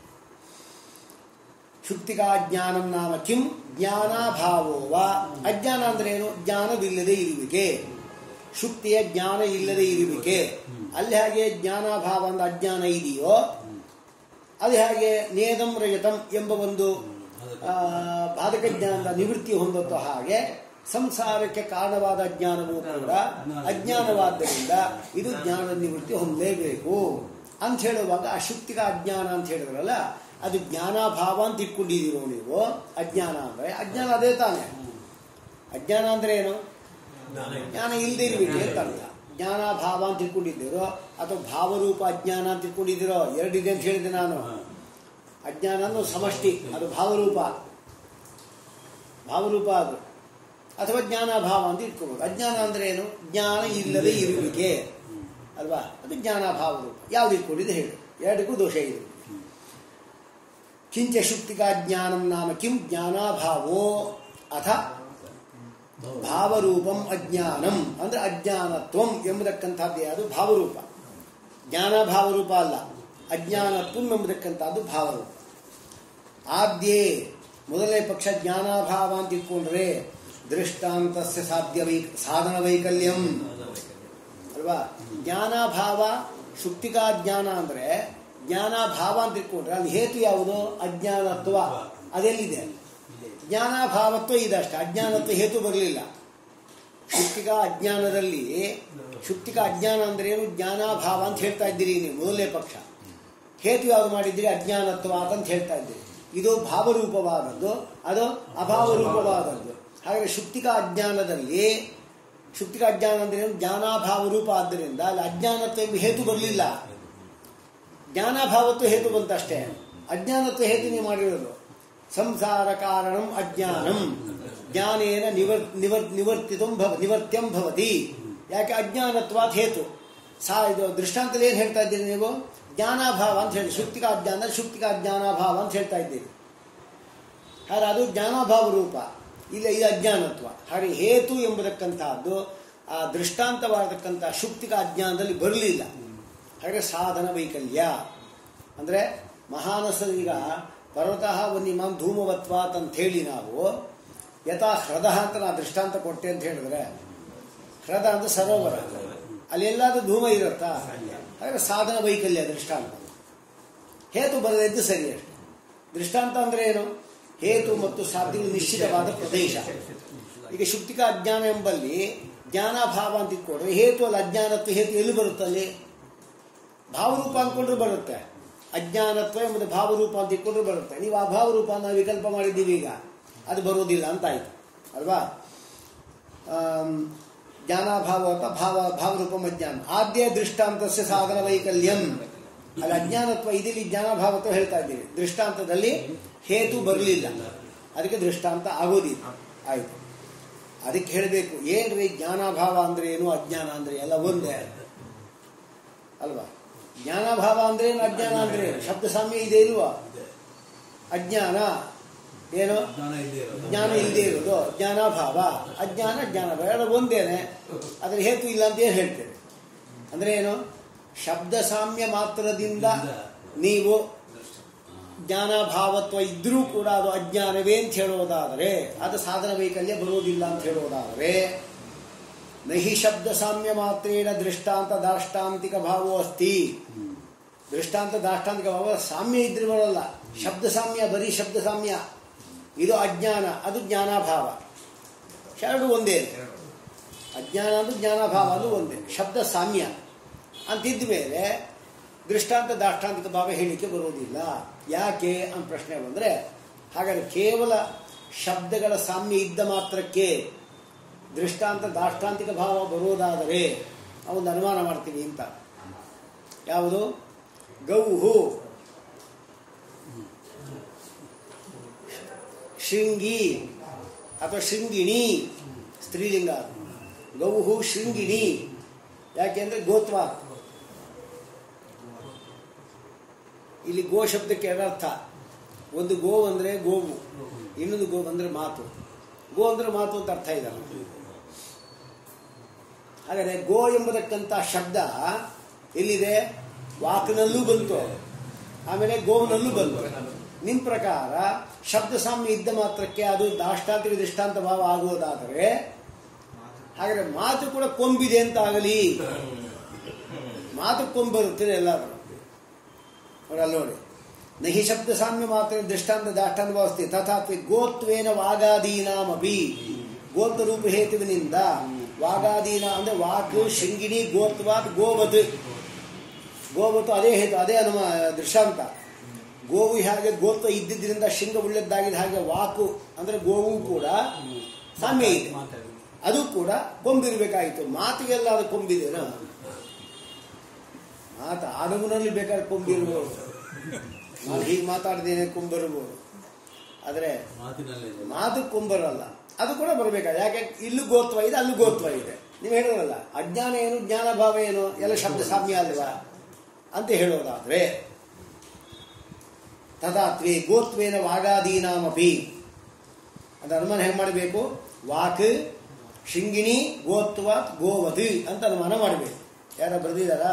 ಶುಕ್ತಿಕ ಜ್ಞಾನಂ ನಾಮ ಕಿಂ ಜ್ಞಾನಾಭಾವೋವ. ಅಜ್ಞಾನ ಅಂದ್ರೆ ಏನು? ಜ್ಞಾನವಿಲ್ಲದೆ ಇರುವಿಕೆ. ಶುಕ್ತಿಯ ಜ್ಞಾನ ಇಲ್ಲದೆ ಇರುವಿಕೆ. ಅಲ್ಲಿ ಹಾಗೆ ಜ್ಞಾನಾಭಾವ ಅಂದ್ರೆ ಅಜ್ಞಾನ ಇದೆಯೋ ಅದು ಹಾಗೆ ನೇದಂ ರಜತಂ ಎಂಬ ಒಂದು ಬಾಧಕ ಜ್ಞಾನದ ನಿವೃತ್ತಿ ಹೊಂದುತ್ತೋ ಹಾಗೆ ಸಂಸಾರಕ್ಕೆ ಕಾರಣವಾದ ಅಜ್ಞಾನವೂ ಕೂಡ ಅಜ್ಞಾನವಾದ್ದರಿಂದ ಇದು ಜ್ಞಾನ ನಿವೃತ್ತಿ ಹೊಂದಲೇಬೇಕು ಅಂತ ಹೇಳುವಾಗ ಆ ಶುಕ್ತಿಕ ಅಜ್ಞಾನ ಅಂತ ಹೇಳಿದ್ರಲ್ಲ ಅದು ಜ್ಞಾನಾಭಾವ ಅಂತ ಇಟ್ಕೊಂಡಿದ್ದೀರೋ ನೀವು. ಅಜ್ಞಾನ ಅಂದ್ರೆ ಅಜ್ಞಾನ ಅದೇ ತಾನೆ. ಅಜ್ಞಾನ ಅಂದ್ರೆ ಏನು? ಜ್ಞಾನ ಇಲ್ಲದೆ ಇರ್ಬೇಕು ಅಂತ ಅರ್ಥ. ಜ್ಞಾನಾಭಾವ ಅಂತ ಇಟ್ಕೊಂಡಿದ್ದೀರೋ ಅಥವಾ ಭಾವರೂಪ ಅಜ್ಞಾನ ಅಂತ ಇಟ್ಕೊಂಡಿದ್ದೀರೋ? ಎರಡಿದೆ ಅಂತ ಹೇಳಿದೆ ನಾನು. ಅಜ್ಞಾನ ಅನ್ನೋ ಸಮಷ್ಟಿ, ಅದು ಭಾವರೂಪ ಭಾವರೂಪ ಅದು. ಅಥವಾ ಜ್ಞಾನಾಭಾವ ಅಂತ ಇಟ್ಕೋಬಹುದು. ಅಜ್ಞಾನ ಅಂದ್ರೆ ಏನು? ಜ್ಞಾನ ಇಲ್ಲದೆ ಇರುವಿಕೆ ಅಲ್ವಾ? ಅದು ಜ್ಞಾನಾಭಾವ ರೂಪ. ಯಾವ್ದು ಇಟ್ಕೊಂಡಿದೆ ಹೇಳಿ? ಎರಡಕ್ಕೂ ದೋಷ ಇದೆ. ಕಿಂಚ ಶುಕ್ತಿಕ ಜ್ಞಾನಂ ನಾಮ ಕಿಂ ಜ್ಞಾನಾಭಾವೋ ಅಥ ಭಾವರೂಪಂ ಅಜ್ಞಾನಂ ಅಂದ್ರೆ ಅಜ್ಞಾನತ್ವಂ ಎಂಬುದಕ್ಕಂಥದ್ದೇ ಅದು ಭಾವರೂಪ. ಜ್ಞಾನಾಭಾವರೂಪ ಅಲ್ಲ, ಅಜ್ಞಾನತ್ವಂ ಎಂಬುದಕ್ಕಂಥದ್ದು ಭಾವರೂಪ. ಆದ್ಯೇ ಮೊದಲನೇ ಪಕ್ಷ ಜ್ಞಾನಾಭಾವ ಅಂತ ಇಟ್ಕೊಂಡ್ರೆ ದೃಷ್ಟಾಂತಸ್ಯ ಸಾಧ್ಯ ವೈ ಸಾಧನ ವೈಕಲ್ಯಂ ಅಲ್ವಾ? ಜ್ಞಾನಾಭಾವ ಶುಕ್ತಿಕ ಜ್ಞಾನ ಅಂದ್ರೆ ಜ್ಞಾನಾಭಾವ ಅಂತ ಇಟ್ಕೊಂಡ್ರೆ ಅಲ್ಲಿ ಹೇತು ಯಾವುದು? ಅಜ್ಞಾನತ್ವ. ಅದೆಲ್ಲಿದೆ? ಜ್ಞಾನಾಭಾವತ್ವ ಇದೆ ಅಷ್ಟೇ, ಅಜ್ಞಾನತ್ವ ಹೇತು ಬರಲಿಲ್ಲ. ಶುಕ್ತಿಕ ಅಜ್ಞಾನದಲ್ಲಿ ಶುಕ್ತಿಕ ಅಜ್ಞಾನ ಅಂದ್ರೆ ಏನು? ಜ್ಞಾನಾಭಾವ ಅಂತ ಹೇಳ್ತಾ ಇದ್ದೀರಿ ನೀವು ಮೊದಲನೇ ಪಕ್ಷ. ಹೇತು ಯಾವುದು ಮಾಡಿದ್ದೀರಿ? ಅಜ್ಞಾನತ್ವ ಅಂತ ಹೇಳ್ತಾ ಇದ್ದೀರಿ. ಇದು ಭಾವರೂಪವಾದದ್ದು, ಅದು ಅಭಾವರೂಪವಾದದ್ದು. ಹಾಗೆ ಶುಕ್ತಿಕ ಅಜ್ಞಾನದಲ್ಲಿ ಶುಕ್ತಿಕ ಅಜ್ಞಾನ ಅಂದ್ರೆ ಜ್ಞಾನಾಭಾವ ರೂಪ ಆದ್ದರಿಂದ ಅಲ್ಲಿ ಅಜ್ಞಾನತ್ವ ಎಂಬ ಹೇತು ಬರಲಿಲ್ಲ. ಜ್ಞಾನಾಭಾವತ್ವ ಹೇತು ಬಂತಷ್ಟೇ. ಅಜ್ಞಾನತ್ವ ಹೇತು ನೀವು ಮಾಡಿರೋದು. ಸಂಸಾರ ಕಾರಣಂ ಅಜ್ಞಾನಂ ಜ್ಞಾನೇನ ನಿವರ್ ನಿವರ್ ನಿವರ್ತಿತಂ ಭವ ನಿವರ್ತ್ಯಂ ಭವತಿ. ಯಾಕೆ ಅಜ್ಞಾನತ್ವಾತ್ ಹೇತು. ಸಾ ಇದು ದೃಷ್ಟಾಂತದಲ್ಲಿ ಏನು ಹೇಳ್ತಾ ಇದ್ದೀರಿ ನೀವು? ಜ್ಞಾನಾಭಾವ ಅಂತ ಹೇಳಿ ಶುಕ್ತಿಕ ಅಜ್ಞಾನ ಶುಕ್ತಿಕ ಜ್ಞಾನಾಭಾವ ಅಂತ ಹೇಳ್ತಾ ಇದ್ದೀರಿ. ಹಾಗೆ ಅದು ಜ್ಞಾನಾಭಾವ ರೂಪ, ಇಲ್ಲ ಇದು ಅಜ್ಞಾನತ್ವ. ಹಾಗೆ ಹೇತು ಎಂಬುದಕ್ಕಂತಹದ್ದು ಆ ದೃಷ್ಟಾಂತವಾಗತಕ್ಕಂಥ ಶುಕ್ತಿಕ ಅಜ್ಞಾನದಲ್ಲಿ ಬರಲಿಲ್ಲ. ಹಾಗೆ ಸಾಧನ ವೈಕಲ್ಯ ಅಂದರೆ ಮಹಾನಸರೀಗ ಪರ್ವತಃ ವನ್ಯಮಾಂ ಧೂಮವತ್ವಾತ್ ಅಂತ ಹೇಳಿ ನಾವು ಯಥಾ ಹೃದ ಅಂತ ನಾ ದೃಷ್ಟಾಂತ ಕೊಟ್ಟೆ ಅಂತ ಹೇಳಿದ್ರೆ, ಹೃದ ಅಂದ್ರೆ ಸರೋವರ, ಅಲ್ಲೆಲ್ಲಾದ್ರೂ ಧೂಮ ಇರುತ್ತಾ? ಹಾಗೆ ಸಾಧನ ವೈಕಲ್ಯ ದೃಷ್ಟಾಂತ. ಹೇತು ಬರದಿದ್ದು ಸರಿ ಅಷ್ಟೆ. ದೃಷ್ಟಾಂತ ಅಂದ್ರೆ ಏನು? ಹೇತು ಮತ್ತು ಸಾಧ್ಯಗಳು ನಿಶ್ಚಿತವಾದ ಪ್ರದೇಶ. ಈಗ ಶುಕ್ತಿಕ ಅಜ್ಞಾನ ಎಂಬಲ್ಲಿ ಜ್ಞಾನಾಭಾವ ಅಂತ ಇಟ್ಕೊಂಡ್ರೆ ಹೇತು ಅಲ್ಲಿ ಅಜ್ಞಾನತ್ವ ಹೇತು ಎಲ್ಲಿ ಬರುತ್ತಲ್ಲಿ? ಭಾವರೂಪ ಅಂದ್ಕೊಂಡ್ರು ಬರುತ್ತೆ. ಅಜ್ಞಾನತ್ವ ಎಂಬುದು ಭಾವರೂಪ ಅಂತ ಇಟ್ಕೊಂಡ್ರು ಬರುತ್ತೆ. ನೀವು ಆ ಭಾವರೂಪ ನಾವು ವಿಕಲ್ಪ ಮಾಡಿದ್ದೀವಿ, ಈಗ ಅದು ಬರೋದಿಲ್ಲ ಅಂತ ಆಯ್ತು ಅಲ್ವಾ? ಜ್ಞಾನಾಭಾವ ಅಂತ ಭಾವ ಭಾವರೂಪ ಅಜ್ಞಾನ ಆದ್ಯ ದೃಷ್ಟಾಂತಸ್ಯ ಸಾಧನ ವೈಕಲ್ಯಂ. ಅಲ್ಲಿ ಅಜ್ಞಾನತ್ವ ಇದಿಲ್ಲಿ ಜ್ಞಾನಾಭಾವತ್ವ ಹೇಳ್ತಾ ಇದ್ದೀವಿ. ದೃಷ್ಟಾಂತದಲ್ಲಿ ಹೇತು ಬರಲಿಲ್ಲ, ಅದಕ್ಕೆ ದೃಷ್ಟಾಂತ ಆಗೋದಿಲ್ಲ. ಆಯ್ತು, ಅದಕ್ಕೆ ಹೇಳಬೇಕು ಏನ್ರಿ ಜ್ಞಾನಾಭಾವ ಅಂದ್ರೆ ಏನು, ಅಜ್ಞಾನ ಅಂದ್ರೆ ಎಲ್ಲ ಒಂದೇ ಅಲ್ವಾ? ಜ್ಞಾನಾಭಾವ ಅಂದ್ರೆ ಏನು, ಅಜ್ಞಾನ ಅಂದ್ರೆ ಶಬ್ದ ಸಾಮ್ಯ ಇದೆ ಇಲ್ವಾ? ಅಜ್ಞಾನ ಏನು? ಜ್ಞಾನ ಇಲ್ಲದೆ ಇರೋದು ಜ್ಞಾನಾಭಾವ, ಅಜ್ಞಾನ ಜ್ಞಾನಾಭಾವ ಎಲ್ಲ ಒಂದೇನೆ. ಅದ್ರ ಹೇತು ಇಲ್ಲ ಅಂತ ಏನು ಹೇಳ್ತೇವೆ ಅಂದ್ರೆ ಏನು? ಶಬ್ದ ಸಾಮ್ಯ ಮಾತ್ರದಿಂದ ನೀವು ಜ್ಞಾನಾಭಾವತ್ವ ಇದ್ರೂ ಕೂಡ ಅದು ಅಜ್ಞಾನವೇ ಅಂತ ಹೇಳೋದಾದರೆ, ಅದು ಸಾಧನ ವೈಕಲ್ಯ ಬರೋದಿಲ್ಲ ಅಂತ ಹೇಳೋದಾದರೆ, ನಹಿ ಶಬ್ದ ಸಾಮ್ಯ ಮಾತ್ರೇಣ ದೃಷ್ಟಾಂತ ದಾಷ್ಟಾಂತಿಕ ಭಾವೋ ಅಸ್ತಿ. ದೃಷ್ಟಾಂತ ದಾಷ್ಟಾಂತಿಕ ಭಾವ ಸಾಮ್ಯ ಇದ್ರೆ ಬರೋಲ್ಲ. ಶಬ್ದ ಸಾಮ್ಯ, ಬರೀ ಶಬ್ದ ಸಾಮ್ಯ, ಇದು ಅಜ್ಞಾನ, ಅದು ಜ್ಞಾನಾಭಾವ, ಎರಡು ಒಂದೇ. ಅಜ್ಞಾನ ಅದು ಜ್ಞಾನಾಭಾವ ಅದು ಒಂದೇ. ಶಬ್ದ ಸಾಮ್ಯ ಅಂತಿದ್ದ ಮೇಲೆ ದೃಷ್ಟಾಂತ ದಾಷ್ಟಾಂತಿಕ ಭಾವ ಹೇಳಿಕೆ ಬರೋದಿಲ್ಲ. ಯಾಕೆ ಅಂತ ಪ್ರಶ್ನೆ ಬಂದರೆ, ಹಾಗಾದರೆ ಕೇವಲ ಶಬ್ದಗಳ ಸಾಮ್ಯ ಇದ್ದ ಮಾತ್ರಕ್ಕೆ ದೃಷ್ಟಾಂತ ದಾಷ್ಟಾಂತಿಕ ಭಾವ ಬರೋದಾದರೆ ಒಂದು ಅನುಮಾನ ಮಾಡ್ತೀವಿ ಅಂತ. ಯಾವುದು? ಗೌಹು ಶೃಂಗಿ ಅಥವಾ ಶೃಂಗಿಣಿ ಸ್ತ್ರೀಲಿಂಗ. ಗೌಹು ಶೃಂಗಿಣಿ ಯಾಕೆಂದ್ರೆ ಗೋತ್ವ. ಇಲ್ಲಿ ಗೋ ಶಬ್ದಕ್ಕೆ ಎರಡರ್ಥ. ಒಂದು ಗೋ ಅಂದ್ರೆ ಗೋವು, ಇನ್ನೊಂದು ಗೋ ಅಂದ್ರೆ ಮಾತು. ಗೋ ಅಂದ್ರೆ ಮಾತು ಅಂತ ಅರ್ಥ ಇದೆ. ಹಾಗಾದರೆ ಗೋ ಎಂಬುದಕ್ಕಂಥ ಶಬ್ದ ಎಲ್ಲಿದೆ? ವಾಕ್ನಲ್ಲೂ ಬಂತು, ಆಮೇಲೆ ಗೋವಿನಲ್ಲೂ ಬಂತು. ನಿಮ್ಮ ಪ್ರಕಾರ ಶಬ್ದ ಸಾಮ್ಯ ಇದ್ದ ಮಾತ್ರಕ್ಕೆ ಅದು ದಾಷ್ಟಾಂತಿಕ ದೃಷ್ಟಾಂತ ಭಾವ ಆಗುವುದಾದರೆ, ಹಾಗಾದರೆ ಮಾತು ಕೂಡ ಕೊಂಬಿದೆ ಅಂತ ಆಗಲಿ. ಮಾತು ಕೊಂಬರುತ್ತದೆ ಎಲ್ಲರೂ ಅವರಲ್ಲಿ ನೋಡಿ. ನಹಿ ಶಬ್ದ ಸಾಮ್ಯ ಮಾತ್ರ ದೃಷ್ಟಾಂತ ದಾಷ್ಟಾಂತ ಭಾವಸ್ತಿ ತಥಾಪಿ ಗೋತ್ವೇನ ವಾಗಾದೀನಾಮಪಿ. ಗೋತ್ರ ರೂಪ ಹೇತುವಿನಿಂದ ವಾಗಾದೀನ ಅಂದ್ರೆ ವಾಕು ಶೃಂಗಿಣಿ ಗೋತ್ವಾತ್ ಗೋವತ್. ಗೋವತ್ತು ಅದೇ ಹೇತು, ಅದೇ ಅನುಮ ದೃಷ್ಟಾಂತ. ಗೋವು ಹಾಗೆ ಗೋತ್ವ ಇದ್ದಿದ್ದರಿಂದ ಶೃಂಗ ಉಳ್ಳದ್ದಾಗಿದೆ, ಹಾಗೆ ವಾಕು ಅಂದ್ರೆ ಗೋವು ಕೂಡ ಸಾಮ್ಯ ಇದೆ, ಅದು ಕೂಡ ಕೊಂಬಿರ್ಬೇಕಾಯಿತು. ಮಾತಿಗೆಲ್ಲ ಅದು ಕೊಂಬಿದೇನೋ? ಮಾತು ಆಡಗುನಲ್ಲಿ ಬೇಕಾದ್ರೆ ಕೊಂಬಿರ್ಬೋದು, ನಾನು ಹೀಗೆ ಮಾತಾಡ್ದೇನೆ ಕೊಂಬರ್ಬೋದು, ಆದರೆ ಮಾತು ಕೊಂಬರಲ್ಲ. ಅದು ಕೂಡ ಬರಬೇಕಾದ. ಯಾಕೆ? ಇಲ್ಲೂ ಗೋತ್ವ ಇದೆ, ಅಲ್ಲೂ ಗೋತ್ವ ಇದೆ. ನೀವು ಹೇಳೋರಲ್ಲ ಅಜ್ಞಾನ ಏನು ಜ್ಞಾನ ಭಾವ ಏನು ಎಲ್ಲ ಶಬ್ದ ಸಾಮ್ಯ ಅಲ್ವಾ ಅಂತ ಹೇಳೋದಾದ್ರೆ, ತದಾತ್ವೇ ಗೋತ್ವೇನ ವಾಗಾದೀನಾಮಪಿ ಅಂತ ಅನುಮಾನ ಹೇಗೆ ಮಾಡಬೇಕು? ವಾಕ್ ಶೃಂಗಿಣಿ ಗೋತ್ವಾತ್ ಗೋವತ್ ಅಂತ ಅನುಮಾನ ಮಾಡಬೇಕು. ಯಾರ ಬರೆದಿದ್ದಾರ?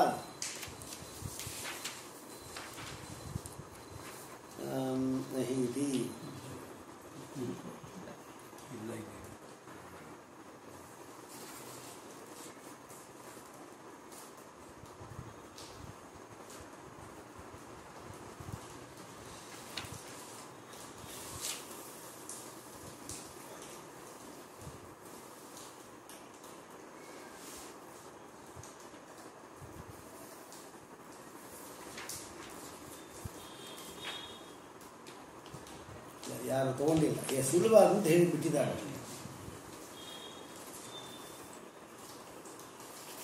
ಯಾರು ತಗೊಂಡಿಲ್ಲ. ಸುಲಭ ಅಂತ ಹೇಳಿ ಬಿಟ್ಟಿದ್ದಾರೆ.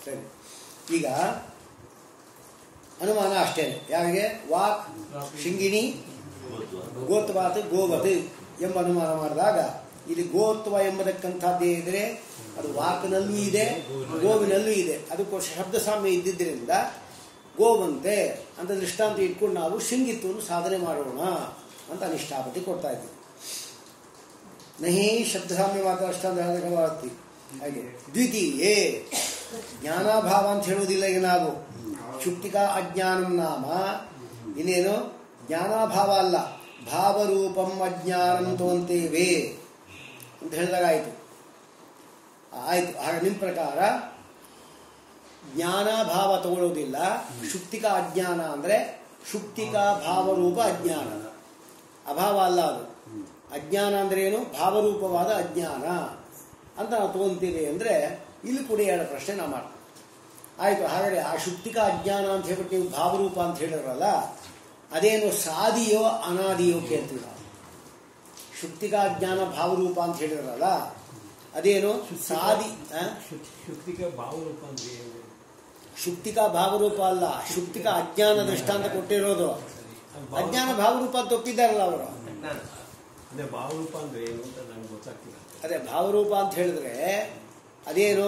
ಸರಿ, ಈಗ ಅನುಮಾನ ಅಷ್ಟೇ. ಯಾರಿಗೆ? ವಾಕ್ ಶಿಂಗಿಣಿ ಗೋತ್ವಾತ್ ಗೋವತ್ ಎಂಬ ಅನುಮಾನ ಮಾಡಿದಾಗ ಇಲ್ಲಿ ಗೋತ್ವ ಎಂಬತಕ್ಕಂಥದ್ದೇ ಇದ್ರೆ ಅದು ವಾಕ್ನಲ್ಲೂ ಇದೆ, ಗೋವಿನಲ್ಲೂ ಇದೆ. ಅದಕ್ಕೋಸ್ಕರ ಶಬ್ದ ಸಾಮ್ಯ ಇದ್ದಿದ್ದರಿಂದ ಗೋವಂತೆ ಅಂತ ದೃಷ್ಟಾಂತ ಇಟ್ಕೊಂಡು ನಾವು ಶೃಂಗಿತ್ವವನ್ನು ಸಾಧನೆ ಮಾಡೋಣ ಅಂತ ಅನಿಷ್ಟಾಪತಿ ಕೊಡ್ತಾ ಇದ್ದೀವಿ. ನಹಿ ಶಬ್ದ ಸಾಮ್ಯ ಮಾತ್ರ ಅಷ್ಟಾಂತ ಹೇಳೋದಕ್ಕೆ ಹಾಗೆ ದ್ವಿತೀಯೇ ಜ್ಞಾನಾಭಾವ ಅಂತ ಹೇಳೋದಿಲ್ಲ. ಈಗ ನಾವು ಶುಕ್ತಿಕಾ ಅಜ್ಞಾನಂ ನಾಮ ಇನ್ನೇನು ಜ್ಞಾನಾಭಾವ ಅಲ್ಲ, ಭಾವರೂಪಂ ಅಜ್ಞಾನಂ ತೋಂತೇವೆ ಅಂತ ಹೇಳಿದಾಗ ಆಯಿತು. ಆಯಿತು, ಹಾಗೆ ನಿಮ್ಮ ಪ್ರಕಾರ ಜ್ಞಾನಾಭಾವ ತಗೊಳ್ಳೋದಿಲ್ಲ. ಶುಕ್ತಿಕಾ ಅಜ್ಞಾನ ಅಂದರೆ ಶುಕ್ತಿಕಾ ಭಾವರೂಪ ಅಜ್ಞಾನ, ಅಭಾವ ಅಲ್ಲ ಅದು. ಅಜ್ಞಾನ ಅಂದ್ರೆ ಏನು? ಭಾವರೂಪವಾದ ಅಜ್ಞಾನ ಅಂತ ನಾವು ತಗೊಂತೀವಿ ಅಂದರೆ ಇಲ್ಲಿ ಕೂಡ ಎರಡು ಪ್ರಶ್ನೆ ನಾವು ಮಾಡ್ತೀವಿ. ಆಯಿತು, ಹಾಗಾದರೆ ಆ ಶುಕ್ತಿಕಾ ಅಜ್ಞಾನ ಅಂತ ಹೇಳ್ಬಿಟ್ಟು ನೀವು ಭಾವರೂಪ ಅಂತ ಹೇಳಿದ್ರಲ್ಲ, ಅದೇನು ಸಾದಿಯೋ ಅನಾದಿಯೋ ಕೇಳ್ತೀವಿ ನಾವು. ಶುಕ್ತಿಕಾ ಅಜ್ಞಾನ ಭಾವರೂಪ ಅಂತ ಹೇಳಿದ್ರಲ್ಲ, ಅದೇನು ಸಾದಿ? ಶುಕ್ತಿಕಾ ಭಾವರೂಪ ಅಂದ್ರೆ ಶುಕ್ತಿಕಾ ಭಾವರೂಪ ಅಲ್ಲ, ಶುಕ್ತಿಕಾ ಅಜ್ಞಾನ ದೃಷ್ಟಾಂತ ಕೊಟ್ಟಿರೋದು. ಅಜ್ಞಾನ ಭಾವರೂಪ ಅಂತ ಒಪ್ಪಿದ್ದಾರಲ್ಲ ಅವರು. ಅದೇ ಭಾವರೂಪ ಅಂದ್ರೆ ಏನು ಅಂತ ನನಗೆ ಗೊತ್ತಾಗ್ತಿಲ್ಲ. ಅದೇ ಭಾವರೂಪ ಅಂತ ಹೇಳಿದ್ರೆ ಅದೇನು?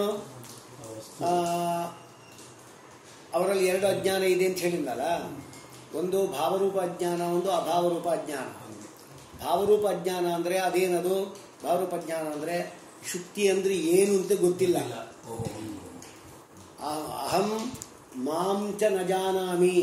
ಅವರಲ್ಲಿ ಎರಡು ಅಜ್ಞಾನ ಇದೆ ಅಂತ ಹೇಳಿದ್ನಲ್ಲ, ಒಂದು ಭಾವರೂಪ ಅಜ್ಞಾನ, ಒಂದು ಅಭಾವರೂಪ ಅಜ್ಞಾನ. ಭಾವರೂಪ ಅಜ್ಞಾನ ಅಂದರೆ ಅದೇನದು? ಭಾವರೂಪ ಅಜ್ಞಾನ ಅಂದರೆ ಶುಕ್ತಿ ಅಂದರೆ ಏನು ಅಂತ ಗೊತ್ತಿಲ್ಲ. ಅಹಂ ಮಾಂ ಚ ನ ಜಾನಾಮಿ,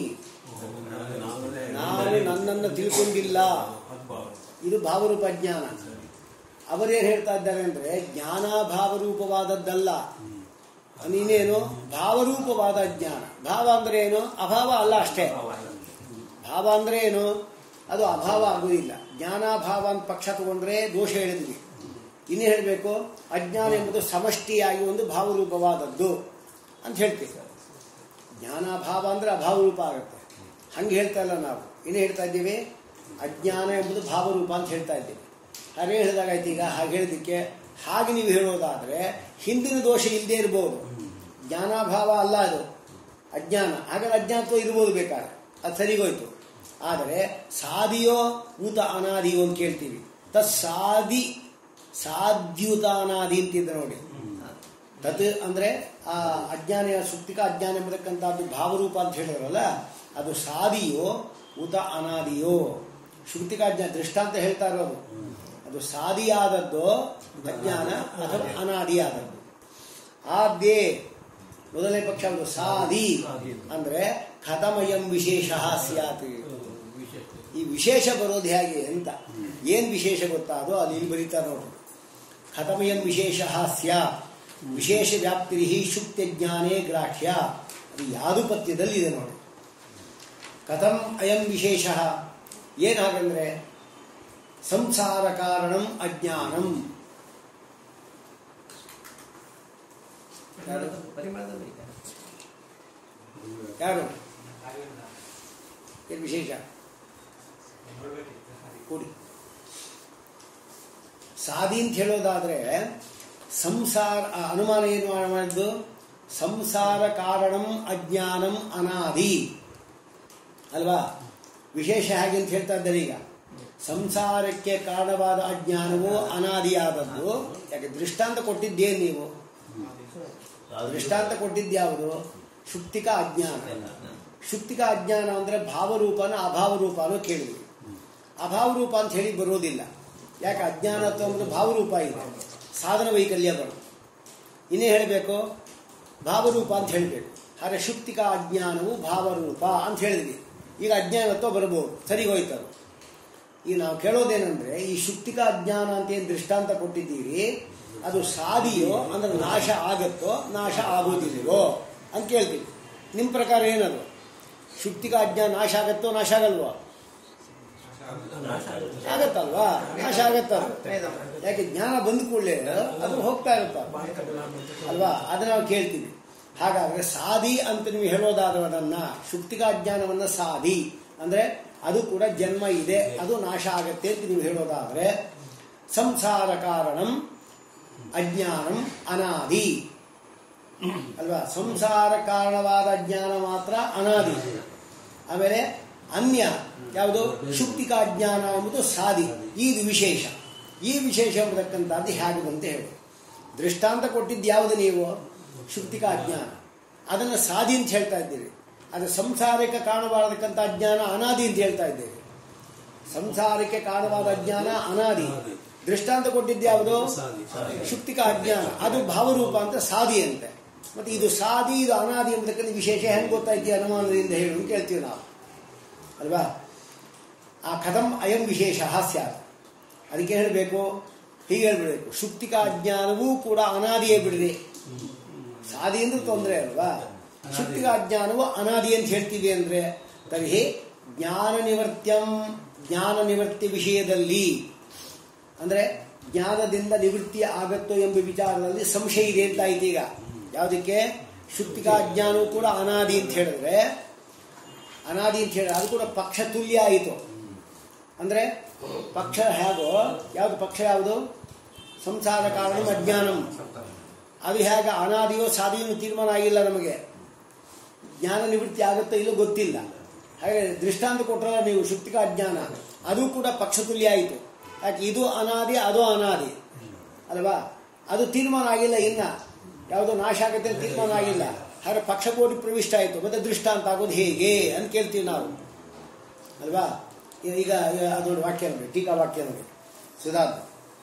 ನಾನು ನನ್ನನ್ನು ತಿಳ್ಕೊಂಡಿಲ್ಲ, ಇದು ಭಾವರೂಪ ಅಜ್ಞಾನ. ಅವರೇನು ಹೇಳ್ತಾ ಇದ್ದಾರೆ ಅಂದರೆ ಜ್ಞಾನಾಭಾವರೂಪವಾದದ್ದಲ್ಲ, ನೀನೇನು ಭಾವರೂಪವಾದ ಅಜ್ಞಾನ. ಭಾವ ಅಂದ್ರೆ ಏನು? ಅಭಾವ ಅಲ್ಲ ಅಷ್ಟೇ. ಭಾವ ಅಂದ್ರೆ ಏನು? ಅದು ಅಭಾವ ಆಗುವುದಿಲ್ಲ. ಜ್ಞಾನಾಭಾವ ಅಂತ ಪಕ್ಷ ತಗೊಂಡ್ರೆ ದೋಷ ಹೇಳಿದ್ವಿ. ಇನ್ನೇ ಹೇಳಬೇಕು, ಅಜ್ಞಾನ ಎಂಬುದು ಸಮಷ್ಟಿಯಾಗಿ ಒಂದು ಭಾವರೂಪವಾದದ್ದು ಅಂತ ಹೇಳ್ತೀವಿ. ಜ್ಞಾನಾಭಾವ ಅಂದರೆ ಅಭಾವರೂಪ ಆಗುತ್ತೆ. ಹಂಗೆ ಹೇಳ್ತಾ ಇಲ್ಲ ನಾವು. ಇನ್ನೇ ಹೇಳ್ತಾ ಇದ್ದೀವಿ, ಅಜ್ಞಾನ ಎಂಬುದು ಭಾವರೂಪ ಅಂತ ಹೇಳ್ತಾ ಇದ್ದೀವಿ. ಹಾಗೆ ಹೇಳಿದಾಗಾಯ್ತು. ಈಗ ಹಾಗೆ ಹೇಳಿದ್ದಕ್ಕೆ ಹಾಗೆ ನೀವು ಹೇಳೋದಾದರೆ ಹಿಂದಿನ ದೋಷ ಇಲ್ಲದೆ ಇರ್ಬೋದು. ಜ್ಞಾನಾಭಾವ ಅಲ್ಲ ಅದು, ಅಜ್ಞಾನ. ಹಾಗಾದ್ರೆ ಅಜ್ಞಾನತ್ವ ಇರ್ಬೋದು ಬೇಕಾದ್ರೆ, ಅದು ಸರಿಗೋಯ್ತು. ಆದರೆ ಸಾದಿಯೋ ಊತ ಅನಾದಿಯೋ ಅಂತ ಕೇಳ್ತೀವಿ. ತತ್ ಸಾದಿ ಸಾಧ್ಯುತ ಅನಾದಿ ಅಂತಿದ್ದ ನೋಡಿ. ತತ್ ಅಂದರೆ ಆ ಅಜ್ಞಾನ, ಶುಕ್ತಿಕಾ ಅಜ್ಞಾನ ಎಂಬತಕ್ಕಂಥದ್ದು ಭಾವರೂಪ ಅಂತ ಹೇಳಿದ್ರಲ್ಲ, ಅದು ಸಾದಿಯೋ ಊತ ಅನಾದಿಯೋ. ಶುಕ್ತಿಕಾ ಅಜ್ಞಾನ ದೃಷ್ಟಾಂತ ಹೇಳ್ತಾ ಇರೋದು, ಅದು ಸಾದಿಯಾದದ್ದು ಅಜ್ಞಾನ ಅಥವಾ ಅನಾದಿಯಾದದ್ದು. ಆದ್ಯೇ ಮೊದಲನೇ ಪಕ್ಷ ಒಂದು ಸಾದಿ ಅಂದ್ರೆ ಕಥಮಯಂ ವಿಶೇಷ ಸ್ಯಾತ್. ಈ ವಿಶೇಷ ಬರೋದು ಹೇಗೆ ಅಂತ, ಏನ್ ವಿಶೇಷ ಗೊತ್ತಾ? ಅದು ಅಲ್ಲಿ ಇಲ್ಲಿ ಬರೀತಾರೆ ನೋಡ್ರಿ. ಕಥಮಯಂ ವಿಶೇಷ ಸ್ಯಾತ್ ವಿಶೇಷ ವ್ಯಾಪ್ತಿ ಶುಕ್ತಿ ಜ್ಞಾನೇ ಗ್ರಾಹ್ಯ. ಅದು ಯಾವುದು ಪದ್ಯದಲ್ಲಿ ಇದೆ ನೋಡಿ. ಕಥಂ ಅಯಂ ವಿಶೇಷ ಏನ್ ಹಾಗಂದ್ರೆ ಸಂಸಾರ ಕಾರಣಂ ಅಜ್ಞಾನಂ. ಯಾರು ಏನು ವಿಶೇಷ ಕೂಡಿ ಸಾದಿ ಅಂತ ಹೇಳೋದಾದ್ರೆ ಸಂಸಾರ ಅನುಮಾನ ಏನು ಮಾಡಿದ್ದು? ಸಂಸಾರ ಕಾರಣಂ ಅಜ್ಞಾನಂ ಅನಾದಿ ಅಲ್ವಾ? ವಿಶೇಷ ಹಾಗೆ ಅಂತ ಹೇಳ್ತಾ ಇದ್ದಾರೆ. ಈಗ ಸಂಸಾರಕ್ಕೆ ಕಾರಣವಾದ ಅಜ್ಞಾನವು ಅನಾದಿಯಾದದ್ದು. ಯಾಕೆ ದೃಷ್ಟಾಂತ ಕೊಟ್ಟಿದ್ದೇನು ನೀವು? ದೃಷ್ಟಾಂತ ಕೊಟ್ಟಿದ್ಯಾವುದು? ಶುಕ್ತಿಕಾ ಅಜ್ಞಾನ. ಶುಕ್ತಿಕಾ ಅಜ್ಞಾನ ಅಂದರೆ ಭಾವರೂಪನ ಅಭಾವರೂಪನೋ ಕೇಳಿದ್ವಿ. ಅಭಾವರೂಪ ಅಂತ ಹೇಳಿ ಬರೋದಿಲ್ಲ. ಯಾಕೆ? ಅಜ್ಞಾನತ್ವ ಒಂದು ಭಾವರೂಪ ಇದೆ, ಸಾಧನ ವೈಕಲ್ಯ ಬರೋದು. ಇನ್ನೇ ಹೇಳಬೇಕು, ಭಾವರೂಪ ಅಂತ ಹೇಳಬೇಕು. ಹಾಗೆ ಶುಕ್ತಿಕಾ ಅಜ್ಞಾನವು ಭಾವರೂಪ ಅಂತ ಹೇಳಿದ್ವಿ. ಈಗ ಅಜ್ಞಾನತ್ವ ಬರ್ಬೋದು, ಸರಿಗೋಯ್ತರು. ಈಗ ನಾವು ಕೇಳೋದೇನೆಂದ್ರೆ, ಈ ಶುಕ್ತಿಕಾ ಅಜ್ಞಾನ ಅಂತ ಏನು ದೃಷ್ಟಾಂತ ಕೊಟ್ಟಿದ್ದೀರಿ, ಅದು ಸಾದಿಯೋ ಅಂದ್ರೆ ನಾಶ ಆಗತ್ತೋ ನಾಶ ಆಗೋದಿಲ್ವೋ ಅಂತ ಕೇಳ್ತೀವಿ. ನಿಮ್ಮ ಪ್ರಕಾರ ಏನದು? ಶುಕ್ತಿಕಾ ಅಜ್ಞಾನ ನಾಶ ಆಗತ್ತೋ ನಾಶ ಆಗಲ್ವೋ? ಆಗತ್ತಲ್ವಾ? ನಾಶ ಆಗತ್ತಲ್ಲ. ಯಾಕೆ? ಜ್ಞಾನ ಬಂದ ಕೂಡಲೇ ಅದು ಹೋಗ್ತಾ ಇರುತ್ತ ಅಲ್ವಾ? ಅದನ್ನ ನಾವು ಕೇಳ್ತೀವಿ. ಹಾಗಾದ್ರೆ ಸಾದಿ ಅಂತ ನೀವು ಹೇಳೋದಾದವನ್ನ, ಶುಕ್ತಿಕಾ ಅಜ್ಞಾನವನ್ನ ಸಾದಿ ಅಂದ್ರೆ ಅದು ಕೂಡ ಜನ್ಮ ಇದೆ, ಅದು ನಾಶ ಆಗತ್ತೆ ಅಂತ ನೀವು ಹೇಳೋದಾದ್ರೆ, ಸಂಸಾರ ಕಾರಣಂ ಅಜ್ಞಾನಂ ಅನಾದಿ ಅಲ್ವಾ. ಸಂಸಾರ ಕಾರಣವಾದ ಜ್ಞಾನ ಮಾತ್ರ ಅನಾದಿ. ಆಮೇಲೆ ಅನ್ಯ ಯಾವುದು ಶುಕ್ತಿಕಾ ಜ್ಞಾನ ಎಂಬುದು ಸಾದಿ. ಇದು ವಿಶೇಷ. ಈ ವಿಶೇಷ ಎಂಬತಕ್ಕಂಥದ್ದು ಹೇಗೆ ಬಂತ ಹೇಳಿ ದೃಷ್ಟಾಂತ ಕೊಟ್ಟಿದ್ದು ಯಾವುದು ನೀವು? ಶುಕ್ತಿಕಾ ಜ್ಞಾನ. ಅದನ್ನು ಸಾದಿ ಅಂತ ಹೇಳ್ತಾ ಇದ್ದೀರಿ. ಅದು ಸಂಸಾರಕ್ಕೆ ಕಾರಣವಾದಕ್ಕಂಥ ಜ್ಞಾನ ಅನಾದಿ ಅಂತ ಹೇಳ್ತಾ ಇದ್ದೀರಿ. ಸಂಸಾರಕ್ಕೆ ಕಾರಣವಾದ ಜ್ಞಾನ ಅನಾದಿ. ದೃಷ್ಟಾಂತ ಕೊಟ್ಟಿದ್ದು ಯಾವುದು? ಶುಕ್ತಿಕಾ ಅಜ್ಞಾನ. ಅದು ಭಾವರೂಪ ಅಂತ ಸಾದಿ ಅಂತೆ. ಮತ್ತೆ ಇದು ಸಾದಿ ಇದು ಅನಾದಿ ಎಂಬತಕ್ಕಂಥ ವಿಶೇಷ ಹೆಂಗೆ ಗೊತ್ತಾಯ್ತಿ ಅನುಮಾನದಿಂದ ಹೇಳು ಅಂತ ಕೇಳ್ತೀವಿ ನಾವು ಅಲ್ವಾ. ಆ ಕಥಂ ಅಯಂ ವಿಶೇಷ ಹಾಸ್ಯ. ಅದಕ್ಕೆ ಹೇಳಬೇಕು, ಹೀಗೆ ಹೇಳ್ಬಿಡಬೇಕು, ಶುಕ್ತಿಕಾ ಅಜ್ಞಾನವೂ ಕೂಡ ಅನಾದಿಯೇ ಬಿಡ್ರಿ. ಸಾದಿ ಅಂದ್ರೆ ತೊಂದರೆ ಅಲ್ವಾ. ಶುಕ್ತಿಕಾ ಅಜ್ಞಾನವು ಅನಾದಿ ಅಂತ ಹೇಳ್ತೀವಿ ಅಂದ್ರೆ ತರ್ಹಿ ಜ್ಞಾನ ನಿವರ್ತ್ಯಂ, ಜ್ಞಾನ ನಿವೃತ್ತಿ ವಿಷಯದಲ್ಲಿ ಅಂದ್ರೆ ಜ್ಞಾನದಿಂದ ನಿವೃತ್ತಿ ಆಗತ್ತೋ ಎಂಬ ವಿಚಾರದಲ್ಲಿ ಸಂಶಯ ಇದೆ ಅಂತ ಆಯ್ತು. ಈಗ ಯಾವುದಕ್ಕೆ? ಶುಕ್ತಿಕಾ ಜ್ಞಾನವೂ ಕೂಡ ಅನಾದಿ ಅಂತ ಹೇಳಿದ್ರೆ, ಅನಾದಿ ಅಂತ ಹೇಳಿದ್ರೆ ಅದು ಕೂಡ ಪಕ್ಷ ತುಲ್ಯ ಆಯಿತು. ಅಂದ್ರೆ ಪಕ್ಷ ಹೇಗೋ, ಯಾವುದು ಪಕ್ಷ ಯಾವುದು? ಸಂಸಾರ ಕಾರಣ ಅಜ್ಞಾನಂ. ಅದು ಹೇಗೆ ಅನಾದಿಯೋ ಸಾದಿಯೋ ತೀರ್ಮಾನ ಆಗಿಲ್ಲ ನಮಗೆ. ಜ್ಞಾನ ನಿವೃತ್ತಿ ಆಗುತ್ತೋ ಇಲ್ಲೋ ಗೊತ್ತಿಲ್ಲ. ಹಾಗೆ ದೃಷ್ಟಾಂತ ಕೊಟ್ಟರೆ ನೀವು ಶುಕ್ತಿಕಾ ಅಜ್ಞಾನ ಅದು ಕೂಡ ಪಕ್ಷ ತುಲ್ಯ ಆಯಿತು. ಯಾಕೆ? ಇದು ಅನಾದಿ ಅದು ಅನಾದಿ ಅಲ್ವಾ. ಅದು ತೀರ್ಮಾನ ಆಗಿಲ್ಲ, ಇನ್ನ ಯಾವುದೋ ನಾಶ ಆಗುತ್ತೆ ಅಂತ ತೀರ್ಮಾನ ಆಗಿಲ್ಲ. ಹಾಗೆ ಪಕ್ಷಕೋಟಿ ಪ್ರವಿಷ್ಟ ಆಯಿತು. ಮತ್ತೆ ದೃಷ್ಟಾಂತ ಆಗೋದು ಹೇಗೆ ಅಂತ ಕೇಳ್ತೀವಿ ನಾವು ಅಲ್ವಾ. ಈಗ ಅದೊಂದು ವಾಕ್ಯ ನೋಡಿ, ಟೀಕಾ ವಾಕ್ಯ ನೋಡಿ ಸುಧಾರ್ಥ.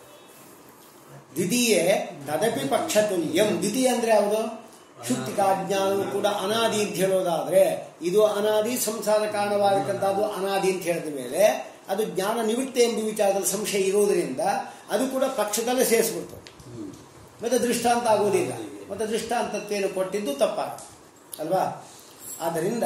ದ್ವಿತೀಯೇ ತದಪಿ ಪಕ್ಷತುಲ್ಯಂ. ದ್ವಿತೀಯ ಅಂದ್ರೆ ಯಾವುದು? ಶುಕ್ತಿಕಾ ಜ್ಞಾನವು ಕೂಡ ಅನಾದಿ ಅಂತ ಹೇಳೋದಾದ್ರೆ ಇದು ಅನಾದಿ, ಸಂಸಾರ ಕಾರಣವಾದಕ್ಕಂಥದ್ದು ಅನಾದಿ ಅಂತ ಹೇಳಿದ ಮೇಲೆ ಅದು ಜ್ಞಾನ ನಿವೃತ್ತಿ ಎಂಬ ವಿಚಾರದಲ್ಲಿ ಸಂಶಯ ಇರೋದರಿಂದ ಅದು ಕೂಡ ಪಕ್ಷದಲ್ಲೇ ಸೇರಿಸ್ಬಿಡ್ತು. ಮತ್ತೆ ದೃಷ್ಟಾಂತ ಆಗೋದಿಲ್ಲ. ಮತ್ತೆ ದೃಷ್ಟಾಂತತ್ವೇನು ಕೊಟ್ಟಿದ್ದು ತಪ್ಪ ಅಲ್ವಾ. ಆದ್ದರಿಂದ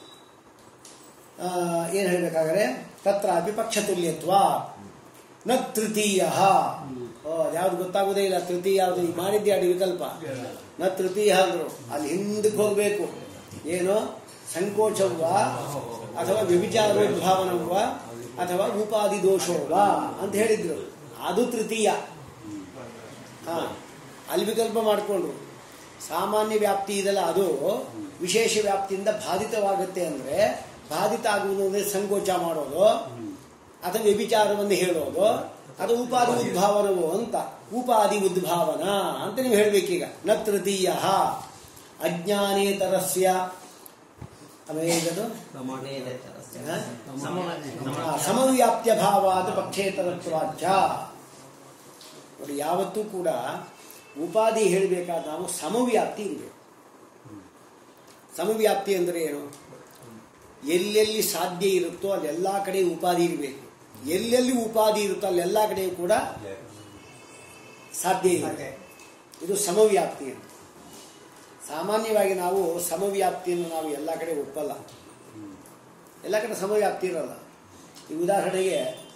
ಏನು ಹೇಳಬೇಕಾದ್ರೆ ತತ್ರಾಪಿ ಪಕ್ಷತುಲ್ಯತ್ವ ನ ತೃತೀಯ. ಯಾವ್ದು ಗೊತ್ತಾಗೋದೇ ಇಲ್ಲ. ತೃತೀಯ ಯಾವುದು ಮಾಡಿದ್ದೆ ಅಡಿ ವಿಕಲ್ಪ. ನ ತೃತೀಯ ಅಂದ್ರು ಅಲ್ಲಿ ಹಿಂದಕ್ಕೆ ಹೋಗಬೇಕು. ಏನು? ಸಂಕೋಚವ್ವ ಅಥವಾ ವ್ಯಭಿಚಾರೋದ್ಭಾವನವ್ವ ಅಥವಾ ಉಪಾಧಿ ದೋಷವ್ವ ಅಂತ ಹೇಳಿದ್ರು. ಅದು ತೃತೀಯ. ಹಾ, ಅಲ್ಲಿ ವಿಕಲ್ಪ ಮಾಡಿಕೊಂಡ್ರು. ಸಾಮಾನ್ಯ ವ್ಯಾಪ್ತಿ ಇದೆಲ್ಲ ಅದು ವಿಶೇಷ ವ್ಯಾಪ್ತಿಯಿಂದ ಬಾಧಿತವಾಗುತ್ತೆ. ಅಂದ್ರೆ ಬಾಧಿತ ಆಗುವುದು ಅಂದರೆ ಸಂಕೋಚ ಮಾಡೋದು ಅಥವಾ ವ್ಯಭಿಚಾರವನ್ನು ಹೇಳೋದು, ಅದು ಉಪಾಧಿ ಉದ್ಭಾವನವು ಅಂತ. ಉಪಾಧಿ ಉದ್ಭಾವನ ಅಂತ ನೀವು ಹೇಳಬೇಕೀಗ. ನ ತೃತೀಯ ಅಜ್ಞಾನೇತರಸ್ಯ ಸಮವ್ಯಾಪ್ತ್ಯ ಭಾವಾದ ಪಕ್ಷೇತರತ್ವಾಚ. ನೋಡಿ, ಯಾವತ್ತೂ ಕೂಡ ಉಪಾಧಿ ಹೇಳಬೇಕಾದ ನಾವು ಸಮವ್ಯಾಪ್ತಿ ಇರಬೇಕು. ಸಮವ್ಯಾಪ್ತಿ ಅಂದರೆ ಏನು? ಎಲ್ಲೆಲ್ಲಿ ಸಾಧ್ಯ ಇರುತ್ತೋ ಅಲ್ಲೆಲ್ಲ ಕಡೆ ಉಪಾಧಿ ಇರಬೇಕು. ಎಲ್ಲೆಲ್ಲಿ ಉಪಾಧಿ ಇರುತ್ತೋ ಅಲ್ಲೆಲ್ಲ ಕಡೆಯೂ ಕೂಡ ಸಾಧ್ಯ ಇದೆ. ಇದು ಸಮವ್ಯಾಪ್ತಿ. ಸಾಮಾನ್ಯವಾಗಿ ನಾವು ಸಮವ್ಯಾಪ್ತಿಯನ್ನು ನಾವು ಎಲ್ಲ ಕಡೆ ಒಪ್ಪಲ್ಲ. ಎಲ್ಲ ಕಡೆ ಸಮವ್ಯಾಪ್ತಿ ಇರಲ್ಲ. ಈ ಉದಾಹರಣೆಗೆ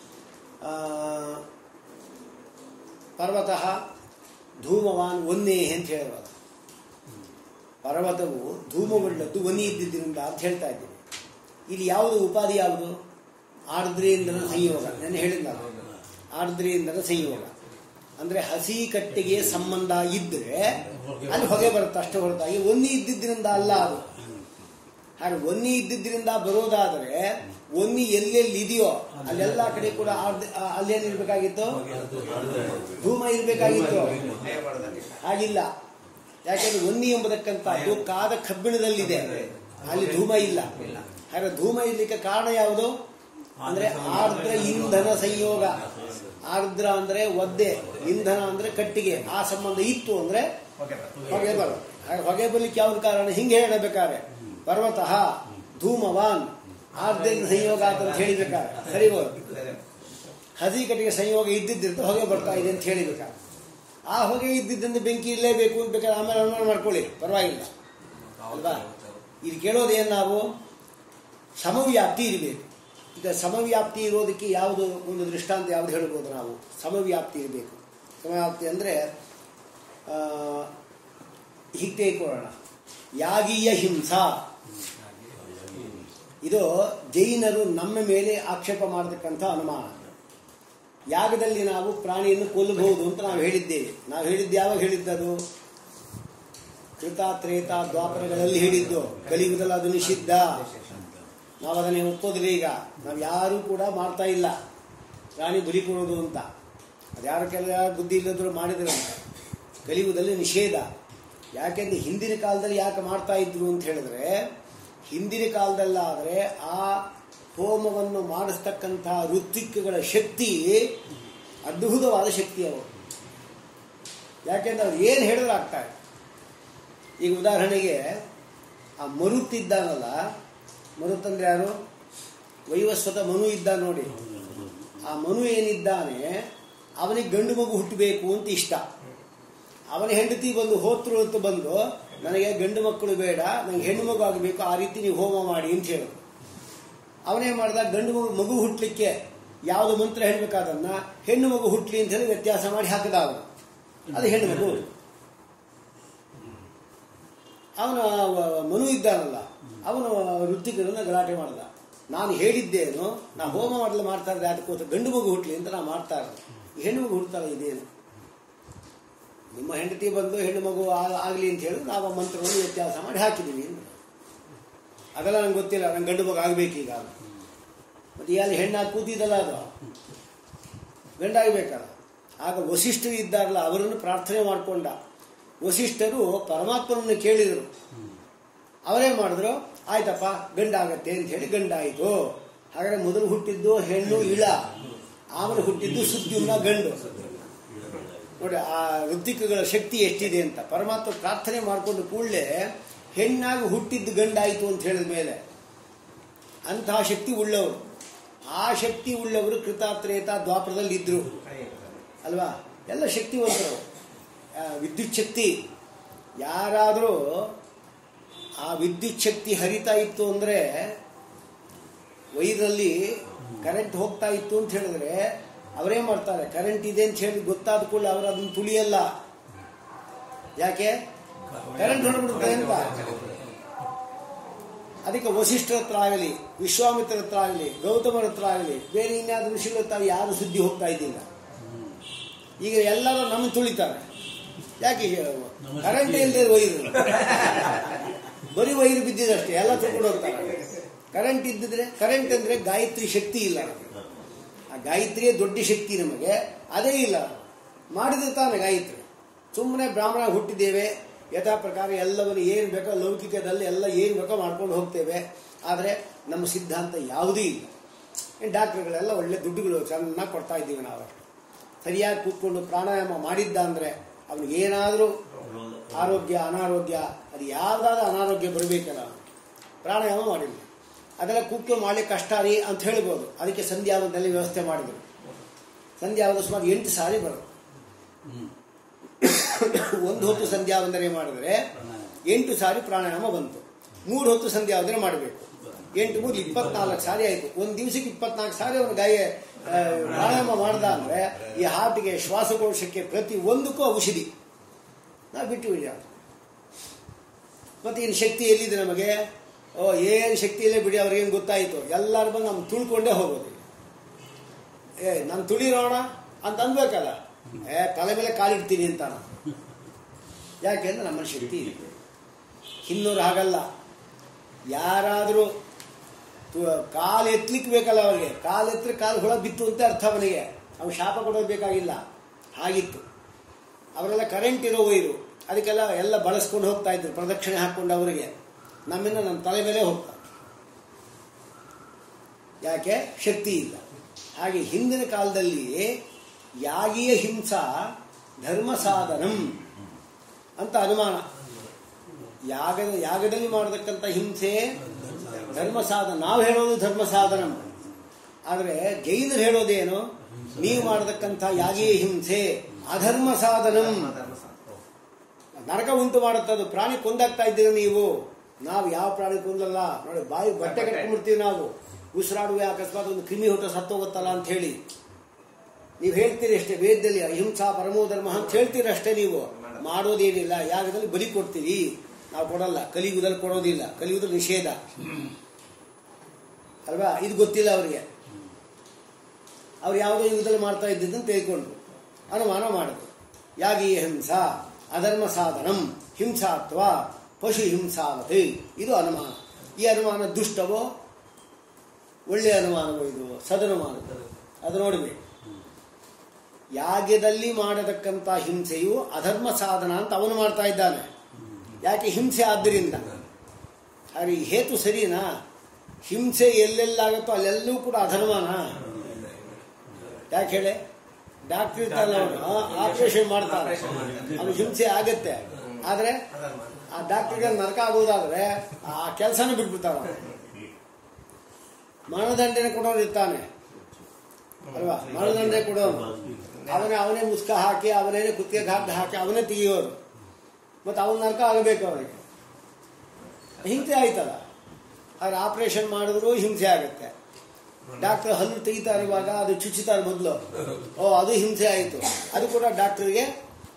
ಪರ್ವತಃ ಧೂಮವಾನ್ ಒನ್ನೇ ಅಂತ ಹೇಳುವಾಗ ಪರ್ವತವು ಧೂಮವುಳ್ಳದ್ದು ಒನಿ ಇದ್ದಿದ್ದರಿಂದ ಅಂತ ಹೇಳ್ತಾ ಇದ್ದೀವಿ. ಇಲ್ಲಿ ಯಾವುದು ಉಪಾಧಿ? ಯಾವುದು? ಆರ್ದ್ರೇಂದ್ರನ ಸಂಯೋಗ. ನಾನು ಹೇಳಿದ್ನಲ್ಲ, ಆರ್ದ್ರೇಂದ್ರನ ಸಂಯೋಗ ಅಂದ್ರೆ ಹಸಿ ಕಟ್ಟಿಗೆ ಸಂಬಂಧ ಇದ್ರೆ ಅಲ್ಲಿ ಹೊಗೆ ಬರುತ್ತೆ ಅಷ್ಟೇ ಹೊರತಾಗಿ ಒನ್ನಿ ಇದ್ದಿದ್ದರಿಂದ ಅಲ್ಲ ಅದು. ಹಾಗೆ ಒನ್ನಿ ಇದ್ದಿದ್ದರಿಂದ ಬರೋದಾದ್ರೆ ಒನ್ನಿ ಎಲ್ಲೆಲ್ಲಿ ಇದೆಯೋ ಅಲ್ಲೆಲ್ಲ ಕಡೆ ಕೂಡ ಅಲ್ಲೇನಿರ್ಬೇಕಾಗಿತ್ತು? ಧೂಮ ಇರಬೇಕಾಗಿತ್ತು. ಹಾಗಿಲ್ಲ. ಯಾಕೆಂದ್ರೆ ಒನ್ನಿ ಎಂಬುದಕ್ಕಂಥದ್ದು ಕಾದ ಕಬ್ಬಿಣದಲ್ಲಿದೆ, ಅಲ್ಲಿ ಧೂಮ ಇಲ್ಲ. ಹಾಗೆ ಧೂಮ ಇರ್ಲಿಕ್ಕೆ ಕಾರಣ ಯಾವುದು ಅಂದ್ರೆ ಆರ್ದ್ರ ಇಂಧನ ಸಂಯೋಗ. ಆರ್ದ್ರ ಅಂದ್ರೆ ಒದ್ದೆ, ಇಂಧನ ಅಂದ್ರೆ ಕಟ್ಟಿಗೆ. ಆ ಸಂಬಂಧ ಇತ್ತು ಅಂದ್ರೆ ಹೊಗೆ ಬರುತ್ತೆ. ಹಾಗೆ ಹೊಗೆ ಬರ್ಲಿಕ್ಕೆ ಯಾವ್ದು ಕಾರಣ? ಹಿಂಗೆ ಹೇಳಬೇಕಾದ್ರೆ ಪರ್ವತಃ ಧೂಮವಾನ್ ಆರ್ದ್ರ ಸಂಯೋಗ ಅಂತ ಹೇಳಿಬೇಕಾದ್ರೆ ಸರಿ ಹೋಗುತ್ತೆ. ಹಸಿ ಕಟ್ಟಿಗೆ ಸಂಯೋಗ ಇದ್ದಿದ್ದರಿಂದ ಹೊಗೆ ಬರ್ತಾ ಇದೆ ಅಂತ ಹೇಳಿಬೇಕಾದ್ರೆ ಆ ಹೊಗೆ ಇದ್ದಿದ್ದರಿಂದ ಬೆಂಕಿ ಇರಲೇಬೇಕು ಅಂತ ಬೇಕಾದ್ರೆ ಆಮೇಲೆ ಅನುಮಾನ ಮಾಡ್ಕೊಳ್ಳಿ, ಪರವಾಗಿಲ್ಲ ಅಲ್ವಾ. ಇಲ್ಲಿ ಕೇಳೋದೇನು ನಾವು? ಸಮವ್ಯಾಪ್ತಿ ಇರಬೇಕು. ಈಗ ಸಮವ್ಯಾಪ್ತಿ ಇರೋದಕ್ಕೆ ಯಾವುದು ಒಂದು ದೃಷ್ಟಾಂತ ಯಾವುದು ಹೇಳ್ಬೋದು ನಾವು? ಸಮವ್ಯಾಪ್ತಿ ಇರಬೇಕು. ಸಮವ್ಯಾಪ್ತಿ ಅಂದರೆ ಹೀಗೆ ತೆಗೆದುಕೊಳ್ಳೋಣ. ಯಾಗೀಯ ಹಿಂಸಾ, ಇದು ಜೈನರು ನಮ್ಮ ಮೇಲೆ ಆಕ್ಷೇಪ ಮಾಡತಕ್ಕಂಥ ಅನುಮಾನ. ಯಾಗದಲ್ಲಿ ನಾವು ಪ್ರಾಣಿಯನ್ನು ಕೊಲ್ಲಬಹುದು ಅಂತ ನಾವು ಹೇಳಿದ್ದೇವೆ. ನಾವು ಹೇಳಿದ್ದು ಯಾವಾಗ ಹೇಳಿದ್ದದು? ಕೃತ ತ್ರೇತ ದ್ವಾಪರಗಳಲ್ಲಿ ಹೇಳಿದ್ದು. ಕಲಿಯುಗದಲ್ಲಿ ಅದು ನಿಷಿದ್ಧ. ನಾವು ಅದನ್ನೇ ಒಪ್ಪೋದಿಲ್ಲ. ಈಗ ನಾವು ಯಾರೂ ಕೂಡ ಮಾಡ್ತಾ ಇಲ್ಲ ಪ್ರಾಣಿ ಬಲಿ ಕೊಡೋದು ಅಂತ. ಅದು ಯಾರು ಕೆಲ ಬುದ್ಧಿ ಇಲ್ಲದ್ರು ಮಾಡಿದ್ರು ಅಂತ. ಕಲಿಯುಗದಲ್ಲಿ ನಿಷೇಧ. ಯಾಕೆಂದ್ರೆ ಹಿಂದಿನ ಕಾಲದಲ್ಲಿ ಯಾಕೆ ಮಾಡ್ತಾ ಇದ್ರು ಅಂತ ಹೇಳಿದ್ರೆ, ಹಿಂದಿನ ಕಾಲದಲ್ಲಾದರೆ ಆ ಹೋಮವನ್ನು ಮಾಡಿಸ್ತಕ್ಕಂತಹ ಋತ್ವಿಕ್ಗಳ ಶಕ್ತಿ ಅದ್ಭುತವಾದ ಶಕ್ತಿ ಅವರು. ಯಾಕೆಂದ್ರೆ ಅವ್ರು ಏನು ಹೇಳಿದ್ರೆ ಆಗ್ತಾರೆ. ಈಗ ಉದಾಹರಣೆಗೆ ಆ ಮರುತ್ತಿದ್ದಾನಲ್ಲ, ಮರುತ್ತಂದ್ರೆ ಯಾರು? ವೈವಸ್ವತ ಮನು ಇದ್ದ ನೋಡಿ. ಆ ಮನು ಏನಿದ್ದಾನೆ ಅವನಿಗೆ ಗಂಡು ಮಗು ಹುಟ್ಟಬೇಕು ಅಂತ ಇಷ್ಟ. ಅವನ ಹೆಂಡತಿ ಬಂದು ಹೋತ್ರು ಅಂತ ಬಂದು, ನನಗೆ ಗಂಡು ಮಕ್ಕಳು ಬೇಡ, ನನಗೆ ಹೆಣ್ಣು ಮಗು ಆಗಬೇಕು, ಆ ರೀತಿ ನೀವು ಹೋಮ ಮಾಡಿ ಅಂತ ಹೇಳಿದ್ರು. ಅವನೇ ಮಾಡಿದ ಗಂಡು ಮಗು ಮಗು ಹುಟ್ಟಲಿಕ್ಕೆ ಯಾವುದು ಮಂತ್ರ ಹೇಳಬೇಕಾದನ್ನ ಹೆಣ್ಣು ಮಗು ಹುಟ್ಟಲಿ ಅಂತ ಹೇಳಿ ವ್ಯತ್ಯಾಸ ಮಾಡಿ ಹಾಕಿದ ಅವನು. ಅದು ಹೆಣ್ಣು ಮಗು. ಅವನ ಮನು ಇದ್ದಾನಲ್ಲ, ಅವನು ಋತ್ವಿಕರನ್ನ ಗಲಾಟೆ ಮಾಡ್ದ. ನಾನು ಹೇಳಿದ್ದೇನು, ನಾ ಹೋಮ ಮಾಡಲು ಮಾಡ್ತಾ ಇದ್ದೆ, ಅದಕ್ಕೋಸ್ಕರ ಗಂಡು ಮಗು ಹುಟ್ಟಲಿ ಅಂತ ನಾ ಮಾಡ್ತಾ ಇರೋದು. ಹೆಣ್ಣು ಮಗು ಹುಡ್ತಾಳೆ ಇದೇನು? ನಿಮ್ಮ ಹೆಂಡತಿ ಬಂದು ಹೆಣ್ಣು ಮಗು ಆಗಲಿ ಅಂತ ಹೇಳಿ ನಾವು ಮಂತ್ರವನ್ನು ವ್ಯತ್ಯಾಸ ಮಾಡಿ ಹಾಕಿದ್ದೀವಿ. ಅದೆಲ್ಲ ನಂಗೆ ಗೊತ್ತಿಲ್ಲ, ನಂಗೆ ಗಂಡು ಮಗು ಆಗಬೇಕೀಗ. ಮತ್ತೆ ಅಲ್ಲಿ ಹೆಣ್ಣಾಗಿ ಕೂತಿದ್ದಲ್ಲ, ಅದು ಗಂಡಾಗಬೇಕಲ್ಲ. ಆಗ ವಸಿಷ್ಠರು ಇದ್ದಾರಲ್ಲ, ಅವರನ್ನು ಪ್ರಾರ್ಥನೆ ಮಾಡಿಕೊಂಡ. ವಸಿಷ್ಠರು ಪರಮಾತ್ಮನನ್ನು ಕೇಳಿದರು. ಅವರೇ ಮಾಡಿದ್ರು, ಆಯ್ತಪ್ಪ ಗಂಡಾಗತ್ತೆ ಅಂತ ಹೇಳಿ ಗಂಡಾಯಿತು. ಹಾಗಾದ್ರೆ ಮೊದಲು ಹುಟ್ಟಿದ್ದು ಹೆಣ್ಣು ಇಳ, ಆಮೇಲೆ ಹುಟ್ಟಿದ್ದು ಸುದ್ಯುಮ್ನ ಗಂಡು. ನೋಡಿ ಆ ಋತ್ವಿಕಗಳ ಶಕ್ತಿ ಎಷ್ಟಿದೆ ಅಂತ. ಪರಮಾತ್ಮ ಪ್ರಾರ್ಥನೆ ಮಾಡಿಕೊಂಡು ಕೂಡಲೇ ಹೆಣ್ಣಾಗಿ ಹುಟ್ಟಿದ್ದು ಗಂಡಾಯಿತು ಅಂತ ಹೇಳಿದ ಮೇಲೆ ಅಂತಹ ಶಕ್ತಿ ಉಳ್ಳವರು. ಆ ಶಕ್ತಿ ಉಳ್ಳವರು ಕೃತಾತ್ರೇತ ದ್ವಾಪರದಲ್ಲಿ ಇದ್ರು ಅಲ್ವಾ? ಎಲ್ಲ ಶಕ್ತಿವಂತರು. ವಿದ್ಯುತ್ ಶಕ್ತಿ ಯಾರಾದರೂ ಆ ವಿದ್ಯುತ್ ಶಕ್ತಿ ಹರಿತಾ ಇತ್ತು ಅಂದರೆ, ವೈರಲ್ಲಿ ಕರೆಂಟ್ ಹೋಗ್ತಾ ಇತ್ತು ಅಂತ ಹೇಳಿದ್ರೆ ಅವರೇ ಮಾಡ್ತಾರೆ. ಕರೆಂಟ್ ಇದೆ ಅಂತ ಹೇಳಿ ಗೊತ್ತಾದ ಕೂಡಲೇ ಅವರು ಅದನ್ನು ತುಳಿಯಲ್ಲ. ಯಾಕೆ? ಕರೆಂಟ್ ಹೊರಬಿಡುತ್ತೆ ಅಂತ. ಅದಕ್ಕೆ ವಸಿಷ್ಠರ ಹತ್ರ ಆಗಲಿ, ವಿಶ್ವಾಮಿತ್ರ ಹತ್ರ ಆಗಲಿ, ಗೌತಮರ ಹತ್ರ ಆಗಲಿ, ಬೇರೆ ಇನ್ಯಾವ ಋಷಿಗಳ ಹತ್ರ ಯಾರು ಸುದ್ದಿ ಹೋಗ್ತಾ ಇದ್ದಿಲ್ಲ. ಈಗ ಎಲ್ಲರೂ ನಮ್ಮ ತುಳಿತಾರೆ. ಯಾಕೆ? ಕರೆಂಟ್ ಇಲ್ಲದೆ ವೈರು, ಬರೀ ವೈರು ಬಿದ್ದಿದಷ್ಟೇ, ಎಲ್ಲ ತಗೊಂಡು ಹೋಗ್ತಾರೆ. ಕರೆಂಟ್ ಇದ್ದಿದ್ರೆ, ಕರೆಂಟ್ ಅಂದ್ರೆ ಗಾಯತ್ರಿ ಶಕ್ತಿ ಇಲ್ಲ. ಆ ಗಾಯತ್ರಿಯೇ ದೊಡ್ಡ ಶಕ್ತಿ ನಮಗೆ, ಅದೇ ಇಲ್ಲ. ಮಾಡಿದ್ರೆ ತಾನೆ ಗಾಯತ್ರಿ. ಸುಮ್ಮನೆ ಬ್ರಾಹ್ಮಣ ಹುಟ್ಟಿದ್ದೇವೆ, ಯಥಾ ಪ್ರಕಾರ ಎಲ್ಲವನ್ನು ಏನು ಬೇಕೋ ಲೌಕಿಕದಲ್ಲಿ ಎಲ್ಲ ಏನು ಬೇಕೋ ಮಾಡ್ಕೊಂಡು ಹೋಗ್ತೇವೆ. ಆದರೆ ನಮ್ಮ ಸಿದ್ಧಾಂತ ಯಾವುದೂ ಇಲ್ಲ. ಡಾಕ್ಟರ್ಗಳೆಲ್ಲ ಒಳ್ಳೆ ದುಡ್ಡುಗಳು ಚೆನ್ನಾಗಿ ಕೊಡ್ತಾ ಇದ್ದೀವಿ ನಾವು. ಸರಿಯಾಗಿ ಕೂತ್ಕೊಂಡು ಪ್ರಾಣಾಯಾಮ ಮಾಡಿದ್ದ ಅಂದರೆ ಅವನಿಗೆ ಏನಾದರೂ ಆರೋಗ್ಯ ಅನಾರೋಗ್ಯ, ಅದು ಯಾವುದಾದ್ರೂ ಅನಾರೋಗ್ಯ ಬರಬೇಕಲ್ಲ. ಪ್ರಾಣಾಯಾಮ ಮಾಡಿಲ್ಲ, ಅದೆಲ್ಲ ಕೂತ್ಕೊಂಡು ಮಾಡಲಿಕ್ಕೆ ಕಷ್ಟ ರೀ ಅಂತ ಹೇಳ್ಬೋದು. ಅದಕ್ಕೆ ಸಂಧ್ಯಾವನದಲ್ಲಿ ವ್ಯವಸ್ಥೆ ಮಾಡಿದರು. ಸಂಧ್ಯಾವನ ಸುಮಾರು ಎಂಟು ಸಾರಿ ಬರೋದು. ಒಂದು ಹೊತ್ತು ಸಂಧ್ಯಾವಂದನೆ ಮಾಡಿದ್ರೆ ಎಂಟು ಸಾರಿ ಪ್ರಾಣಾಯಾಮ ಬಂತು. ಮೂರು ಹೊತ್ತು ಸಂಧ್ಯಾವಂದನೆ ಮಾಡಬೇಕು. ಎಂಟು ಮೂರು ಇಪ್ಪತ್ನಾಲ್ಕು ಸಾರಿ ಆಯಿತು. ಒಂದು ದಿವಸಕ್ಕೆ ಇಪ್ಪತ್ನಾಲ್ಕು ಸಾರಿ ಅವನು ಗಾಯ ಪ್ರಾಣಾಯಾಮ ಮಾಡ್ದ ಅಂದರೆ ಈ ಹಾರ್ಟ್ಗೆ, ಶ್ವಾಸಕೋಶಕ್ಕೆ ಪ್ರತಿ ಒಂದಕ್ಕೂ ಔಷಧಿ. ನಾವು ಬಿಟ್ಟು ಬಿಡಿ. ಮತ್ತೆ ಇನ್ನು ಶಕ್ತಿ ಎಲ್ಲಿದೆ ನಮಗೆ? ಓ ಏನು ಶಕ್ತಿ ಇಲ್ಲೇ ಬಿಡಿ, ಅವ್ರಿಗೇನು ಗೊತ್ತಾಯಿತು? ಎಲ್ಲರೂ ಬಂದು ನಮ್ಮ ತುಳ್ಕೊಂಡೇ ಹೋಗೋದು. ಏ ನಾನು ತುಳಿರೋಣ ಅಂತ ಅನ್ಬೇಕಲ್ಲ. ಏ ತಲೆ ಮೇಲೆ ಕಾಲಿಡ್ತೀನಿ ಅಂತ. ಯಾಕೆಂದ್ರೆ ನಮ್ಮ ಶಕ್ತಿ ಇದೆ. ಹಿನ್ನೂರು ಹಾಗಲ್ಲ. ಯಾರಾದರೂ ಕಾಲು ಎತ್ತಲಿಕ್ಕೆ ಬೇಕಲ್ಲ ಅವರಿಗೆ. ಕಾಲು ಎತ್ತರೆ ಕಾಲು ಹುಳ ಬಿತ್ತು ಅಂತ ಅರ್ಥ. ಅವನಿಗೆ ಅವ್ನು ಶಾಪ ಕೊಡೋದು ಬೇಕಾಗಿಲ್ಲ. ಹಾಗಿತ್ತು. ಅವರೆಲ್ಲ ಕರೆಂಟ್ ಇರೋ ವೈರು, ಅದಕ್ಕೆಲ್ಲ ಎಲ್ಲ ಬಳಸ್ಕೊಂಡು ಹೋಗ್ತಾ ಇದ್ರು, ಪ್ರದಕ್ಷಿಣೆ ಹಾಕ್ಕೊಂಡು ಅವರಿಗೆ. ನಮ್ಮಿಂದ ನಮ್ಮ ತಲೆ ಮೇಲೆ ಹೋಗ್ತಾರೆ. ಯಾಕೆ? ಶಕ್ತಿ ಇಲ್ಲ. ಹಾಗೆ ಹಿಂದಿನ ಕಾಲದಲ್ಲಿ ಯಾಗೀಯ ಹಿಂಸಾ ಧರ್ಮ ಸಾಧನಂ ಅಂತ ಅನುಮಾನ. ಯಾಗ ಯಾಗದಲ್ಲಿ ಮಾಡತಕ್ಕಂಥ ಹಿಂಸೆ ಧರ್ಮ ಸಾಧನ. ನಾವು ಹೇಳೋದು ಧರ್ಮ ಸಾಧನಂ. ಆದರೆ ಜೈನರು ಹೇಳೋದೇನು? ನೀವು ಮಾಡತಕ್ಕಂಥ ಯಾಗೀಯ ಹಿಂಸೆ ಅಧರ್ಮ ಸಾಧನಂ, ನರಕ ಉಂಟು ಮಾಡುತ್ತದು. ಪ್ರಾಣಿ ಕೊಂದಾಗ್ತಾ ಇದ್ದೀರ ನೀವು. ನಾವು ಯಾವ ಪ್ರಾಣಿ ಕೊಂದಲ್ಲ ನೋಡಿ. ಬಾಯಿ ಬಟ್ಟೆ ಕಟ್ಕೊಂಡ್ಬಿಡ್ತೀವಿ ನಾವು. ಉಸಿರಾಡುವ ಅಕಸ್ಮಾತ್ ಒಂದು ಕ್ರಿಮಿ ಹೊಟ್ಟ ಸತ್ತೋಗುತ್ತಲ್ಲ ಅಂತ ಹೇಳಿ ನೀವು ಹೇಳ್ತೀರಿ ಅಷ್ಟೇ. ವೇದದಲ್ಲಿ ಅಹಿಂಸಾ ಪರಮೋ ಧರ್ಮ ಅಂತ ಹೇಳ್ತೀರಿ ಅಷ್ಟೇ. ನೀವು ಮಾಡೋದೇನಿಲ್ಲ. ಯಾಗದಲ್ಲಿ ಬಲಿ ಕೊಡ್ತೀರಿ, ನಾವು ಕೊಡಲ್ಲ. ಕಲಿಯುಗದಲ್ಲಿ ಕೊಡೋದಿಲ್ಲ. ಕಲಿಯುಗದಲ್ಲಿ ನಿಷೇಧ ಅಲ್ವಾ? ಇದು ಗೊತ್ತಿಲ್ಲ ಅವರಿಗೆ. ಅವ್ರು ಯಾವುದೋ ಯುಗದಲ್ಲಿ ಮಾಡ್ತಾ ಇದ್ದಿದ್ದನ್ನು ತಿಳ್ಕೊಂಡ್ರು, ಅನುಮಾನ ಮಾಡಿದ್ರು. ಯಾಗೀಯ ಹಿಂಸಾ ಅಧರ್ಮ ಸಾಧನಂ ಹಿಂಸಾತ್ವ ಪಶು ಹಿಂಸಾವತಿ. ಇದು ಅನುಮಾನ. ಈ ಅನುಮಾನ ದುಷ್ಟವೋ ಒಳ್ಳೆಯ ಅನುಮಾನವೋ ಇದು ಸದನುಮಾನ. ಅದು ನೋಡಬೇಕು. ಯಾಗದಲ್ಲಿ ಮಾಡತಕ್ಕಂಥ ಹಿಂಸೆಯು ಅಧರ್ಮ ಸಾಧನ ಅಂತ ಅವನು ಮಾಡ್ತಾ ಇದ್ದಾನೆ. ಯಾಕೆ? ಹಿಂಸೆ ಆದ್ದರಿಂದ. ಹಾಗೆ ಹೇತು ಸರಿನಾ? ಹಿಂಸೆ ಎಲ್ಲೆಲ್ಲಾಗುತ್ತೋ ಅಲ್ಲೆಲ್ಲೂ ಕೂಡ ಅಧರ್ಮನ. ಯಾಕೆ ಹೇಳಿ? ಡಾಕ್ಟರ್ ಇರ್ತಾನೆ, ಅವನು ಆಪರೇಷನ್ ಮಾಡ್ತಾನೆ, ಅವನು ಹಿಂಸೆ ಆಗತ್ತೆ. ಆದರೆ ಆ ಡಾಕ್ಟರ್ಗೆ ನರಕ ಆಗೋದಾದ್ರೆ ಆ ಕೆಲಸನೂ ಬಿಟ್ಬಿಡ್ತಾನ. ಮರಣದಂಡನೆ ಕೊಡೋನು ಇರ್ತಾನೆ ಅಲ್ವಾ? ಮರಣದಂಡನೆ ಕೊಡೋನು ಅವನೇ ಅವನೇ ಮುಸ್ಕ ಹಾಕಿ ಅವನೇನೆ ಕುತ್ತಿಗೆ ಘಾಟ್ ಹಾಕಿ ಅವನೇ ತೆಗಿಯೋರು. ಮತ್ತು ಅವನ ನರಕ ಆಗಬೇಕು ಅವನಿಗೆ. ಹಿಂಸೆ ಆಯ್ತಲ್ಲ. ಆದ್ರೆ ಆಪರೇಷನ್ ಮಾಡಿದ್ರು ಹಿಂಸೆ ಆಗುತ್ತೆ. ಡಾಕ್ಟರ್ ಹಲ್ಲು ತೆಗಿತಾ ಇರುವಾಗ ಅದು ಚುಚ್ಚುತ್ತಾರೆ ಮೊದಲು, ಓ ಅದು ಹಿಂಸೆ ಆಯಿತು. ಅದು ಕೂಡ ಡಾಕ್ಟರ್ಗೆ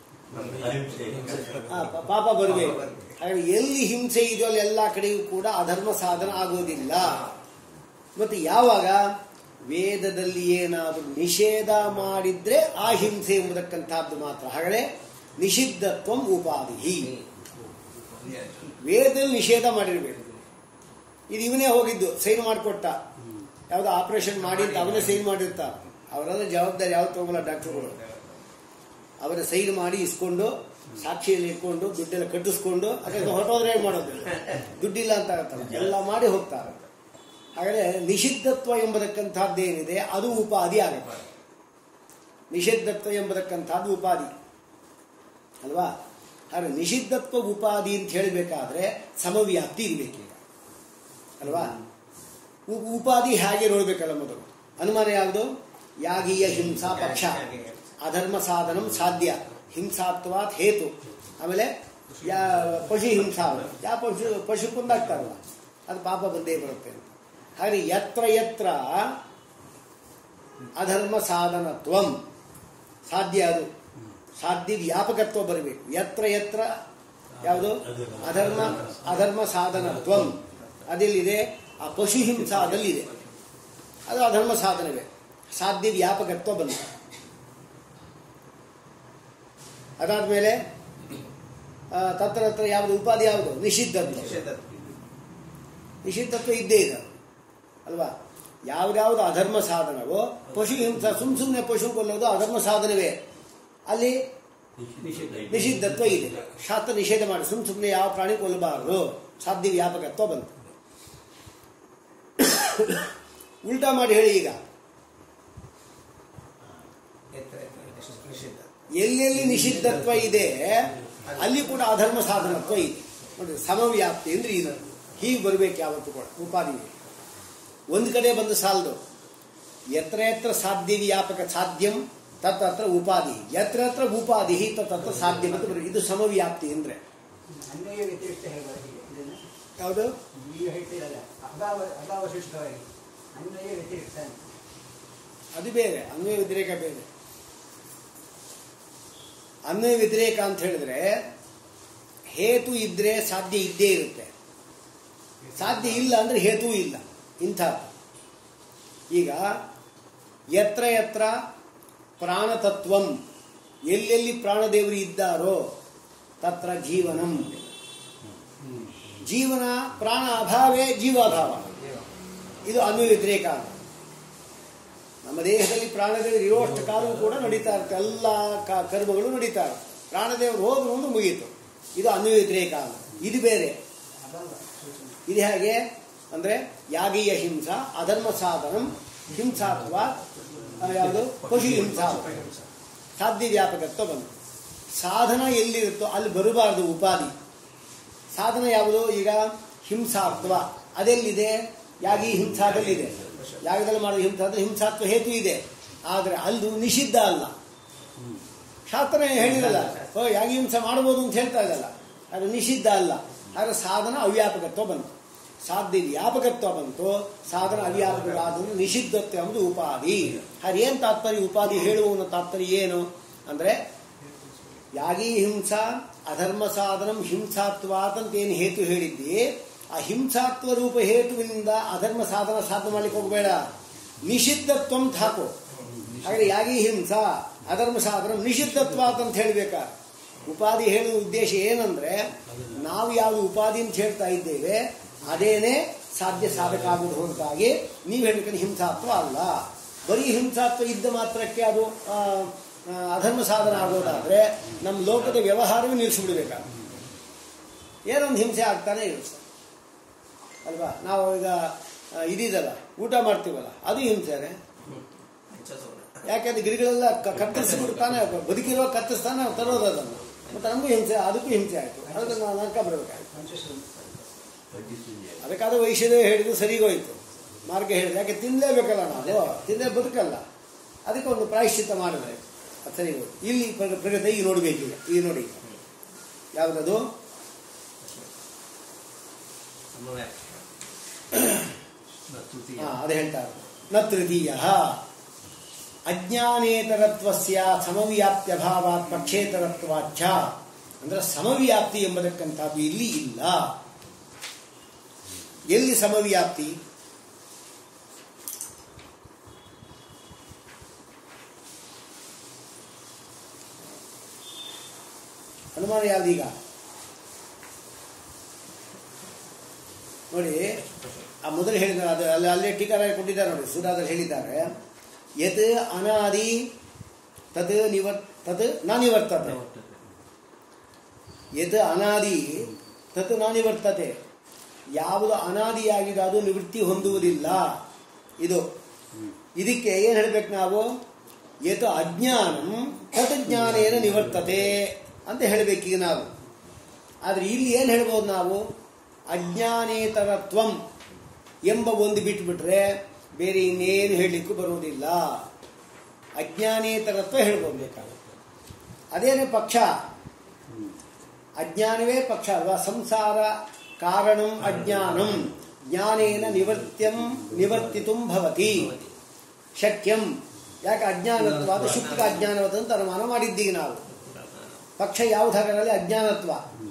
ಪಾಪ ಬರಬೇಕು. ಹಾಗೆ ಎಲ್ಲಿ ಹಿಂಸೆ ಇದೆಯೋ ಅಲ್ಲಿ ಎಲ್ಲ ಕಡೆಯೂ ಕೂಡ ಅಧರ್ಮ ಸಾಧನ ಆಗೋದಿಲ್ಲ. ಮತ್ತು ಯಾವಾಗ ವೇದದಲ್ಲಿ ಏನಾದರೂ ನಿಷೇಧ ಮಾಡಿದ್ರೆ ಆ ಹಿಂಸೆ ಎಂಬುದಕ್ಕಂಥದ್ದು ಮಾತ್ರ. ಹಾಗಾದರೆ ನಿಷಿದ್ಧತ್ವಂ ಉಪಾಧಿ. ವೇದದಲ್ಲಿ ನಿಷೇಧ ಮಾಡಿರಬೇಕು. ಇದು ಇವನೇ ಹೋಗಿದ್ದು ಸೈನ್ ಮಾಡಿಕೊಟ್ಟ. ಯಾವುದೋ ಆಪರೇಷನ್ ಮಾಡಿ ಅಂತ ಅವನೇ ಸೈನ್ ಮಾಡಿರ್ತಾರೆ. ಅವರೆಲ್ಲ ಜವಾಬ್ದಾರಿ ಯಾವ್ದು ತಗೋಲ್ಲ ಡಾಕ್ಟರ್ಗಳು. ಅವರ ಸೈನ್ ಮಾಡಿ ಇಸ್ಕೊಂಡು ಸಾಕ್ಷಿಯಲ್ಲಿ ಇಟ್ಕೊಂಡು ದುಡ್ಡೆಲ್ಲ ಕಟ್ಟಿಸ್ಕೊಂಡು ಅದಕ್ಕೆ ಹೊರಟೋದ್ರೆ ಏನು ಮಾಡೋದು? ದುಡ್ಡಿಲ್ಲ ಅಂತ ಆಗತ್ತಲ್ಲ, ಎಲ್ಲ ಮಾಡಿ ಹೋಗ್ತಾರೆ. ಹಾಗಾದರೆ ನಿಷಿದ್ಧತ್ವ ಎಂಬುದಕ್ಕಂಥದ್ದೇನಿದೆ ಅದು ಉಪಾಧಿ ಆಗುತ್ತೆ. ನಿಷಿದ್ಧತ್ವ ಎಂಬುದಕ್ಕಂಥದ್ದು ಉಪಾಧಿ ಅಲ್ವಾ? ಹಾಗೆ ನಿಷಿದ್ಧತ್ವ ಉಪಾಧಿ ಅಂತ ಹೇಳಬೇಕಾದ್ರೆ ಸಮವ್ಯಾಪ್ತಿ ಇರಬೇಕೀಗ ಅಲ್ವಾ? ಉಪಾಧಿ ಹೇಗೆ ನೋಡ್ಬೇಕಲ್ಲ ಮೊದಲು. ಅನುಮಾನ ಯಾವುದು? ಯಾಗೀಯ ಹಿಂಸಾ ಪಕ್ಷ, ಅಧರ್ಮ ಸಾಧನಂ ಸಾಧ್ಯ, ಹಿಂಸಾತ್ವಾತ್ ಹೇತು. ಆಮೇಲೆ ಯಾ ಪಶು ಹಿಂಸಾ, ಯಾ ಪಶು ಪಶು ಕೊಂದಾಗ್ತಾರಲ್ಲ ಅದು ಪಾಪ ಬಂದೇ ಬರುತ್ತೆ ಅಂತ. ಹಾಗೆ ಯತ್ರ ಯತ್ರ ಅಧರ್ಮ ಸಾಧನತ್ವಂ ಸಾಧ್ಯ, ಅದು ಸಾಧ್ಯ ವ್ಯಾಪಕತ್ವ ಬರಬೇಕು. ಯತ್ರ ಯತ್ರ ಯಾವುದು ಅಧರ್ಮ ಅಧರ್ಮ ಸಾಧನತ್ವಂ ಅದೆಲ್ಲಿದೆ? ಆ ಪಶು ಹಿಂಸಾದಲ್ಲಿದೆ. ಅದು ಅಧರ್ಮ ಸಾಧನವೇ. ಸಾಧ್ಯ ವ್ಯಾಪಕತ್ವ ಬಂದ. ಅದಾದ್ಮೇಲೆ ತತ್ರ ಹತ್ರ ಯಾವುದು ಉಪಾಧಿ? ಯಾವುದು? ನಿಷಿದ್ಧತ್ವ. ನಿಷಿದ್ಧತ್ವ ಇದ್ದೇ ಇದೆ ಅಲ್ವಾ? ಯಾವ್ದಾವುದು ಅಧರ್ಮ ಸಾಧನವೋ ಪಶು ಹಿಂಸಾ, ಸುಮ್ ಸುಮ್ಮನೆ ಪಶು ಕೊಲ್ಲೋದು ಅಧರ್ಮ ಸಾಧನವೇ. ಅಲ್ಲಿ ನಿಷಿದ್ಧತ್ವ ಇದೆ. ಶಾಸ್ತ್ರ ನಿಷೇಧ ಮಾಡಿ ಸುಮ್ ಸುಮ್ಮನೆ ಯಾವ ಪ್ರಾಣಿ ಕೊಲ್ಲಬಾರದು. ಸಾಧ್ಯ ವ್ಯಾಪಕತ್ವ ಬಂತು. ಉಲ್ಟಾ ಮಾಡಿ ಹೇಳಿ. ಈಗ ಎಲ್ಲೆಲ್ಲಿ ನಿಷಿದ್ಧತ್ವ ಇದೆ ಅಲ್ಲಿ ಕೂಡ ಅಧರ್ಮ ಸಾಧನತ್ವ ಇದೆ. ನೋಡಿ, ಸಮವ್ಯಾಪ್ತಿ ಅಂದ್ರೆ ಇದು ಹೀಗೆ ಬರಬೇಕು ಯಾವತ್ತು ಕೂಡ ಉಪಾಧಿ. ಒಂದು ಕಡೆ ಬಂದು ಸಾಲದು. ಯತ್ರ ಯತ್ರ ಸಾಧ್ಯ ವ್ಯಾಪಕ ಸಾಧ್ಯಂ ತತ್ರ ಉಪಾಧಿ, ಯತ್ರ ಯತ್ರ ಉಪಾಧಿ ತತ್ರ ಸಾಧ್ಯ ಅಂತ ಬರೀ. ಇದು ಸಮವ್ಯಾಪ್ತಿ ಅಂದ್ರೆ ಯಾವುದು? ಅದು ಬೇರೆ, ಅನ್ವಯ ವ್ಯತಿರೇಕ ಬೇರೆ. ಅನ್ವಯ ವ್ಯತಿರೇಕ ಅಂತ ಹೇಳಿದ್ರೆ ಹೇತು ಇದ್ರೆ ಸಾಧ್ಯ ಇದ್ದೇ ಇರುತ್ತೆ, ಸಾಧ್ಯ ಇಲ್ಲ ಅಂದ್ರೆ ಹೇತೂ ಇಲ್ಲ. ಇಂಥ ಈಗ ಯತ್ರ ಯತ್ರ ಪ್ರಾಣತತ್ವಂ, ಎಲ್ಲೆಲ್ಲಿ ಪ್ರಾಣದೇವರು ಇದ್ದಾರೋ ತತ್ರ ಜೀವನಂ. ಜೀವನ ಪ್ರಾಣ ಅಭಾವೇ ಜೀವಾಭಾವ. ಇದು ಅನ್ವಯ ವ್ಯತಿರೇಕ. ನಮ್ಮ ದೇಹದಲ್ಲಿ ಪ್ರಾಣದೇವರು ಇರುವಷ್ಟು ಕಾಲವೂ ಕೂಡ ನಡೀತಾ ಇರುತ್ತೆ, ಎಲ್ಲ ಕರ್ಮಗಳು ನಡೀತಾ ಇರುತ್ತೆ. ಪ್ರಾಣದೇವರು ಹೋದ್ರು ಒಂದು ಮುಗೀತು. ಇದು ಅನ್ವಯ ವ್ಯತಿರೇಕ. ಇದು ಬೇರೆ. ಇದು ಹೇಗೆ ಅಂದ್ರೆ ಯಾಗೀಯ ಹಿಂಸಾ ಅಧರ್ಮ ಸಾಧನಂ ಹಿಂಸಾತ್ವ ಯಾವುದು? ಪಶು ಹಿಂಸಾ. ಸಾಧ್ಯ ವ್ಯಾಪಕತ್ವ ಬಂತು. ಸಾಧನ ಎಲ್ಲಿರುತ್ತೋ ಅಲ್ಲಿ ಬರಬಾರದು ಉಪಾಧಿ. ಸಾಧನ ಯಾವುದು? ಈಗ ಹಿಂಸಾತ್ವ ಅದೆಲ್ಲಿದೆ? ಯಾಗಿ ಹಿಂಸಾದಲ್ಲಿದೆ. ಯಾಗದಲ್ಲಿ ಮಾಡಿದ ಹಿಂಸಾದ್ರೆ ಹಿಂಸಾತ್ವ ಹೇತು ಇದೆ. ಆದರೆ ಅಲ್ಲೂ ನಿಷಿದ್ಧ ಅಲ್ಲ. ಶಾಸ್ತ್ರ ಹೇಳಿರಲ್ಲ ಓ ಯಾಗಿ ಹಿಂಸೆ ಮಾಡಬಹುದು ಅಂತ ಹೇಳ್ತಾ ಇದ್ದಲ್ಲ, ಅದು ನಿಷಿದ್ಧ ಅಲ್ಲ. ಆದರೆ ಸಾಧನ ಅವ್ಯಾಪಕತ್ವ ಬಂತು, ಸಾಧ್ಯ ವ್ಯಾಪಕತ್ವ ಬಂತು, ಸಾಧನ ಅವ್ಯಾಪಕವಾದ ನಿಷಿದ್ಧತ್ವ ಎಂಬುದು ಉಪಾಧಿ. ಹಾಗೆ ಏನು ತಾತ್ಪರ್ಯ? ಉಪಾಧಿ ಹೇಳುವ ತಾತ್ಪರ್ಯ ಏನು ಅಂದ್ರೆ ಯಾಗಿ ಹಿಂಸಾ ಅಧರ್ಮ ಸಾಧನಂ ಹಿಂಸಾತ್ವಾತ್ ಅಂತ ಏನು ಹೇತು ಹೇಳಿದ್ದಿ, ಆ ಹಿಂಸಾತ್ವ ರೂಪ ಹೇತುವಿನಿಂದ ಅಧರ್ಮ ಸಾಧನ ಸಾಧನೆ ಮಾಡ್ಲಿಕ್ಕೆ ಹೋಗಬೇಡ, ನಿಷಿದ್ಧತ್ವ ಅಂತ ಹಾಕು. ಹಾಗೆ ಯಾಗಿ ಹಿಂಸಾ ಅಧರ್ಮ ಸಾಧನ ನಿಷಿದ್ಧತ್ವ ಅಂತ ಹೇಳ್ಬೇಕಾ? ಉಪಾಧಿ ಹೇಳುವ ಉದ್ದೇಶ ಏನಂದ್ರೆ ನಾವು ಯಾವುದು ಉಪಾಧಿ ಅಂತ ಹೇಳ್ತಾ ಇದ್ದೇವೆ ಅದೇನೇ ಸಾಧ್ಯ ಸಾಧಕ ಆಗುವುದು ಹೊರತಾಗಿ ನೀವು ಹೇಳಿಕೊಂಡು ಹಿಂಸಾತ್ವ ಅಲ್ಲ. ಬರೀ ಹಿಂಸಾತ್ವ ಇದ್ದ ಮಾತ್ರಕ್ಕೆ ಅದು ಅಧರ್ಮ ಸಾಧನ ಆಗೋದಾದ್ರೆ ನಮ್ಮ ಲೋಕದ ವ್ಯವಹಾರವೇ ನಿಲ್ಲಿಸಿಬಿಡ್ಬೇಕಾಗುತ್ತೆ. ಏನೊಂದು ಹಿಂಸೆ ಆಗ್ತಾನೆ ಇರುತ್ತೆ ಅಲ್ವಾ. ನಾವು ಈಗ ಇದಿದಲ್ಲ ಊಟ ಮಾಡ್ತೀವಲ್ಲ ಅದು ಹಿಂಸೆನೆ. ಯಾಕೆಂದ್ರೆ ಗಿಡಗಳೆಲ್ಲ ಕತ್ತರಿಸಿಬಿಡ್ತಾನೆ ಬದುಕಿರುವ ಕತ್ತರಿಸ್ತಾನೆ ನಾವು ತರೋದು ಅದನ್ನು. ಮತ್ತೆ ನಮಗೂ ಹಿಂಸೆ ಅದಕ್ಕೂ ಹಿಂಸೆ ಆಯಿತು. ಅದಕ್ಕೆ ನಾವು ನರ್ಕ ಬರಬೇಕಾಯ್ತು. ಅದಕ್ಕಾದ ವೈಶ್ಯದೇವ ಹೇಳಿದ್ದು ಸರಿಗೋಯ್ತು, ಮಾರ್ಗ ಹೇಳಿದ್ರೆ. ಯಾಕೆ ತಿನ್ನಲೇಬೇಕಲ್ಲ, ನಾವು ತಿಂದೇ ಬದುಕಲ್ಲ. ಅದಕ್ಕೆ ಒಂದು ಪ್ರಾಯಶ್ಚಿತ್ತ ಮಾಡಿದ್ರೆ ಅದು ಸರಿಗೋಯ್ತು. ಇಲ್ಲಿ ಪ್ರಗತಿ ಈಗ ನೋಡಬೇಕೀಗ. ಈಗ ನೋಡಿ ಯಾವುದದು ಅದು ಹೇಳ್ತಾರೆ ನ ತೃತೀಯ ಅಜ್ಞಾನೇತರತ್ವಸ್ಯ ಸಮವ್ಯಾಪ್ತ್ಯಭಾವಾತ್ ಪಕ್ಷೇತರತ್ವಾಚ್ಛ. ಅಂದ್ರೆ ಸಮವ್ಯಾಪ್ತಿ ಎಂಬುದಕ್ಕಂಥದ್ದು ಇಲ್ಲಿ ಇಲ್ಲ. ಎಲ್ಲಿ ಸಮವ್ಯಾಪ್ತಿ? ಅನುಮಾನ ಯಾವ್ದೀಗ ನೋಡಿ. ಆ ಮೊದಲು ಹೇಳಿದ ಅದು ಅಲ್ಲಿ ಅಲ್ಲೇ ಟೀಕಾರ ಕೊಟ್ಟಿದ್ದಾರೆ ನೋಡಿ, ಸುಧಾದಲ್ಲಿ ಹೇಳಿದ್ದಾರೆ ಯತ್ ಅನಾದಿ ತದ್ ನಿವರ್ ತದ್ ನ ನಿವರ್ತತೆ. ಯತ್ ಅನಾದಿ ತತ್ ನ ನಿವರ್ತತೆ. ಯಾವುದು ಅನಾದಿಯಾಗಿದೆ ಅದು ನಿವೃತ್ತಿ ಹೊಂದುವುದಿಲ್ಲ. ಇದು ಇದಕ್ಕೆ ಏನು ಹೇಳಬೇಕು ನಾವು? ಯತ್ ಅಜ್ಞಾನಂ ತತ್ ಜ್ಞಾನೇನ ನಿವರ್ತತೆ ಅಂತ ಹೇಳಬೇಕೀಗ ನಾವು. ಆದರೆ ಇಲ್ಲಿ ಏನು ಹೇಳ್ಬೋದು ನಾವು? ಅಜ್ಞಾನೇತರತ್ವಂ ಎಂಬ ಒಂದು ಬಿಟ್ಬಿಟ್ರೆ ಬೇರೆ ಇನ್ನೇನು ಹೇಳಲಿಕ್ಕೂ ಬರುವುದಿಲ್ಲ. ಅಜ್ಞಾನೇತರತ್ವ ಹೇಳ್ಬೋದು ಬೇಕಾಗುತ್ತೆ. ಅದೇನೇ ಪಕ್ಷ, ಅಜ್ಞಾನವೇ ಪಕ್ಷ ಅಲ್ವಾ. ಸಂಸಾರ ಕಾರಣಂ ಅಜ್ಞಾನಂ ಜ್ಞಾನೇನ ನಿವರ್ತ್ಯಂ ನಿವರ್ತಿತುಂ ಭವತಿ ಶಕ್ಯಂ. ಯಾಕೆ ಅಜ್ಞಾನತ್ವ ಅದು ಶುಕ್ತ ಅಜ್ಞಾನವತ ಅಂತ ಅನುಮಾನ ಮಾಡಿದ್ದೀವಿ ನಾವು. ಪಕ್ಷ ಯಾವುದಾಗಲಿ ಅಜ್ಞಾನತ್ವ.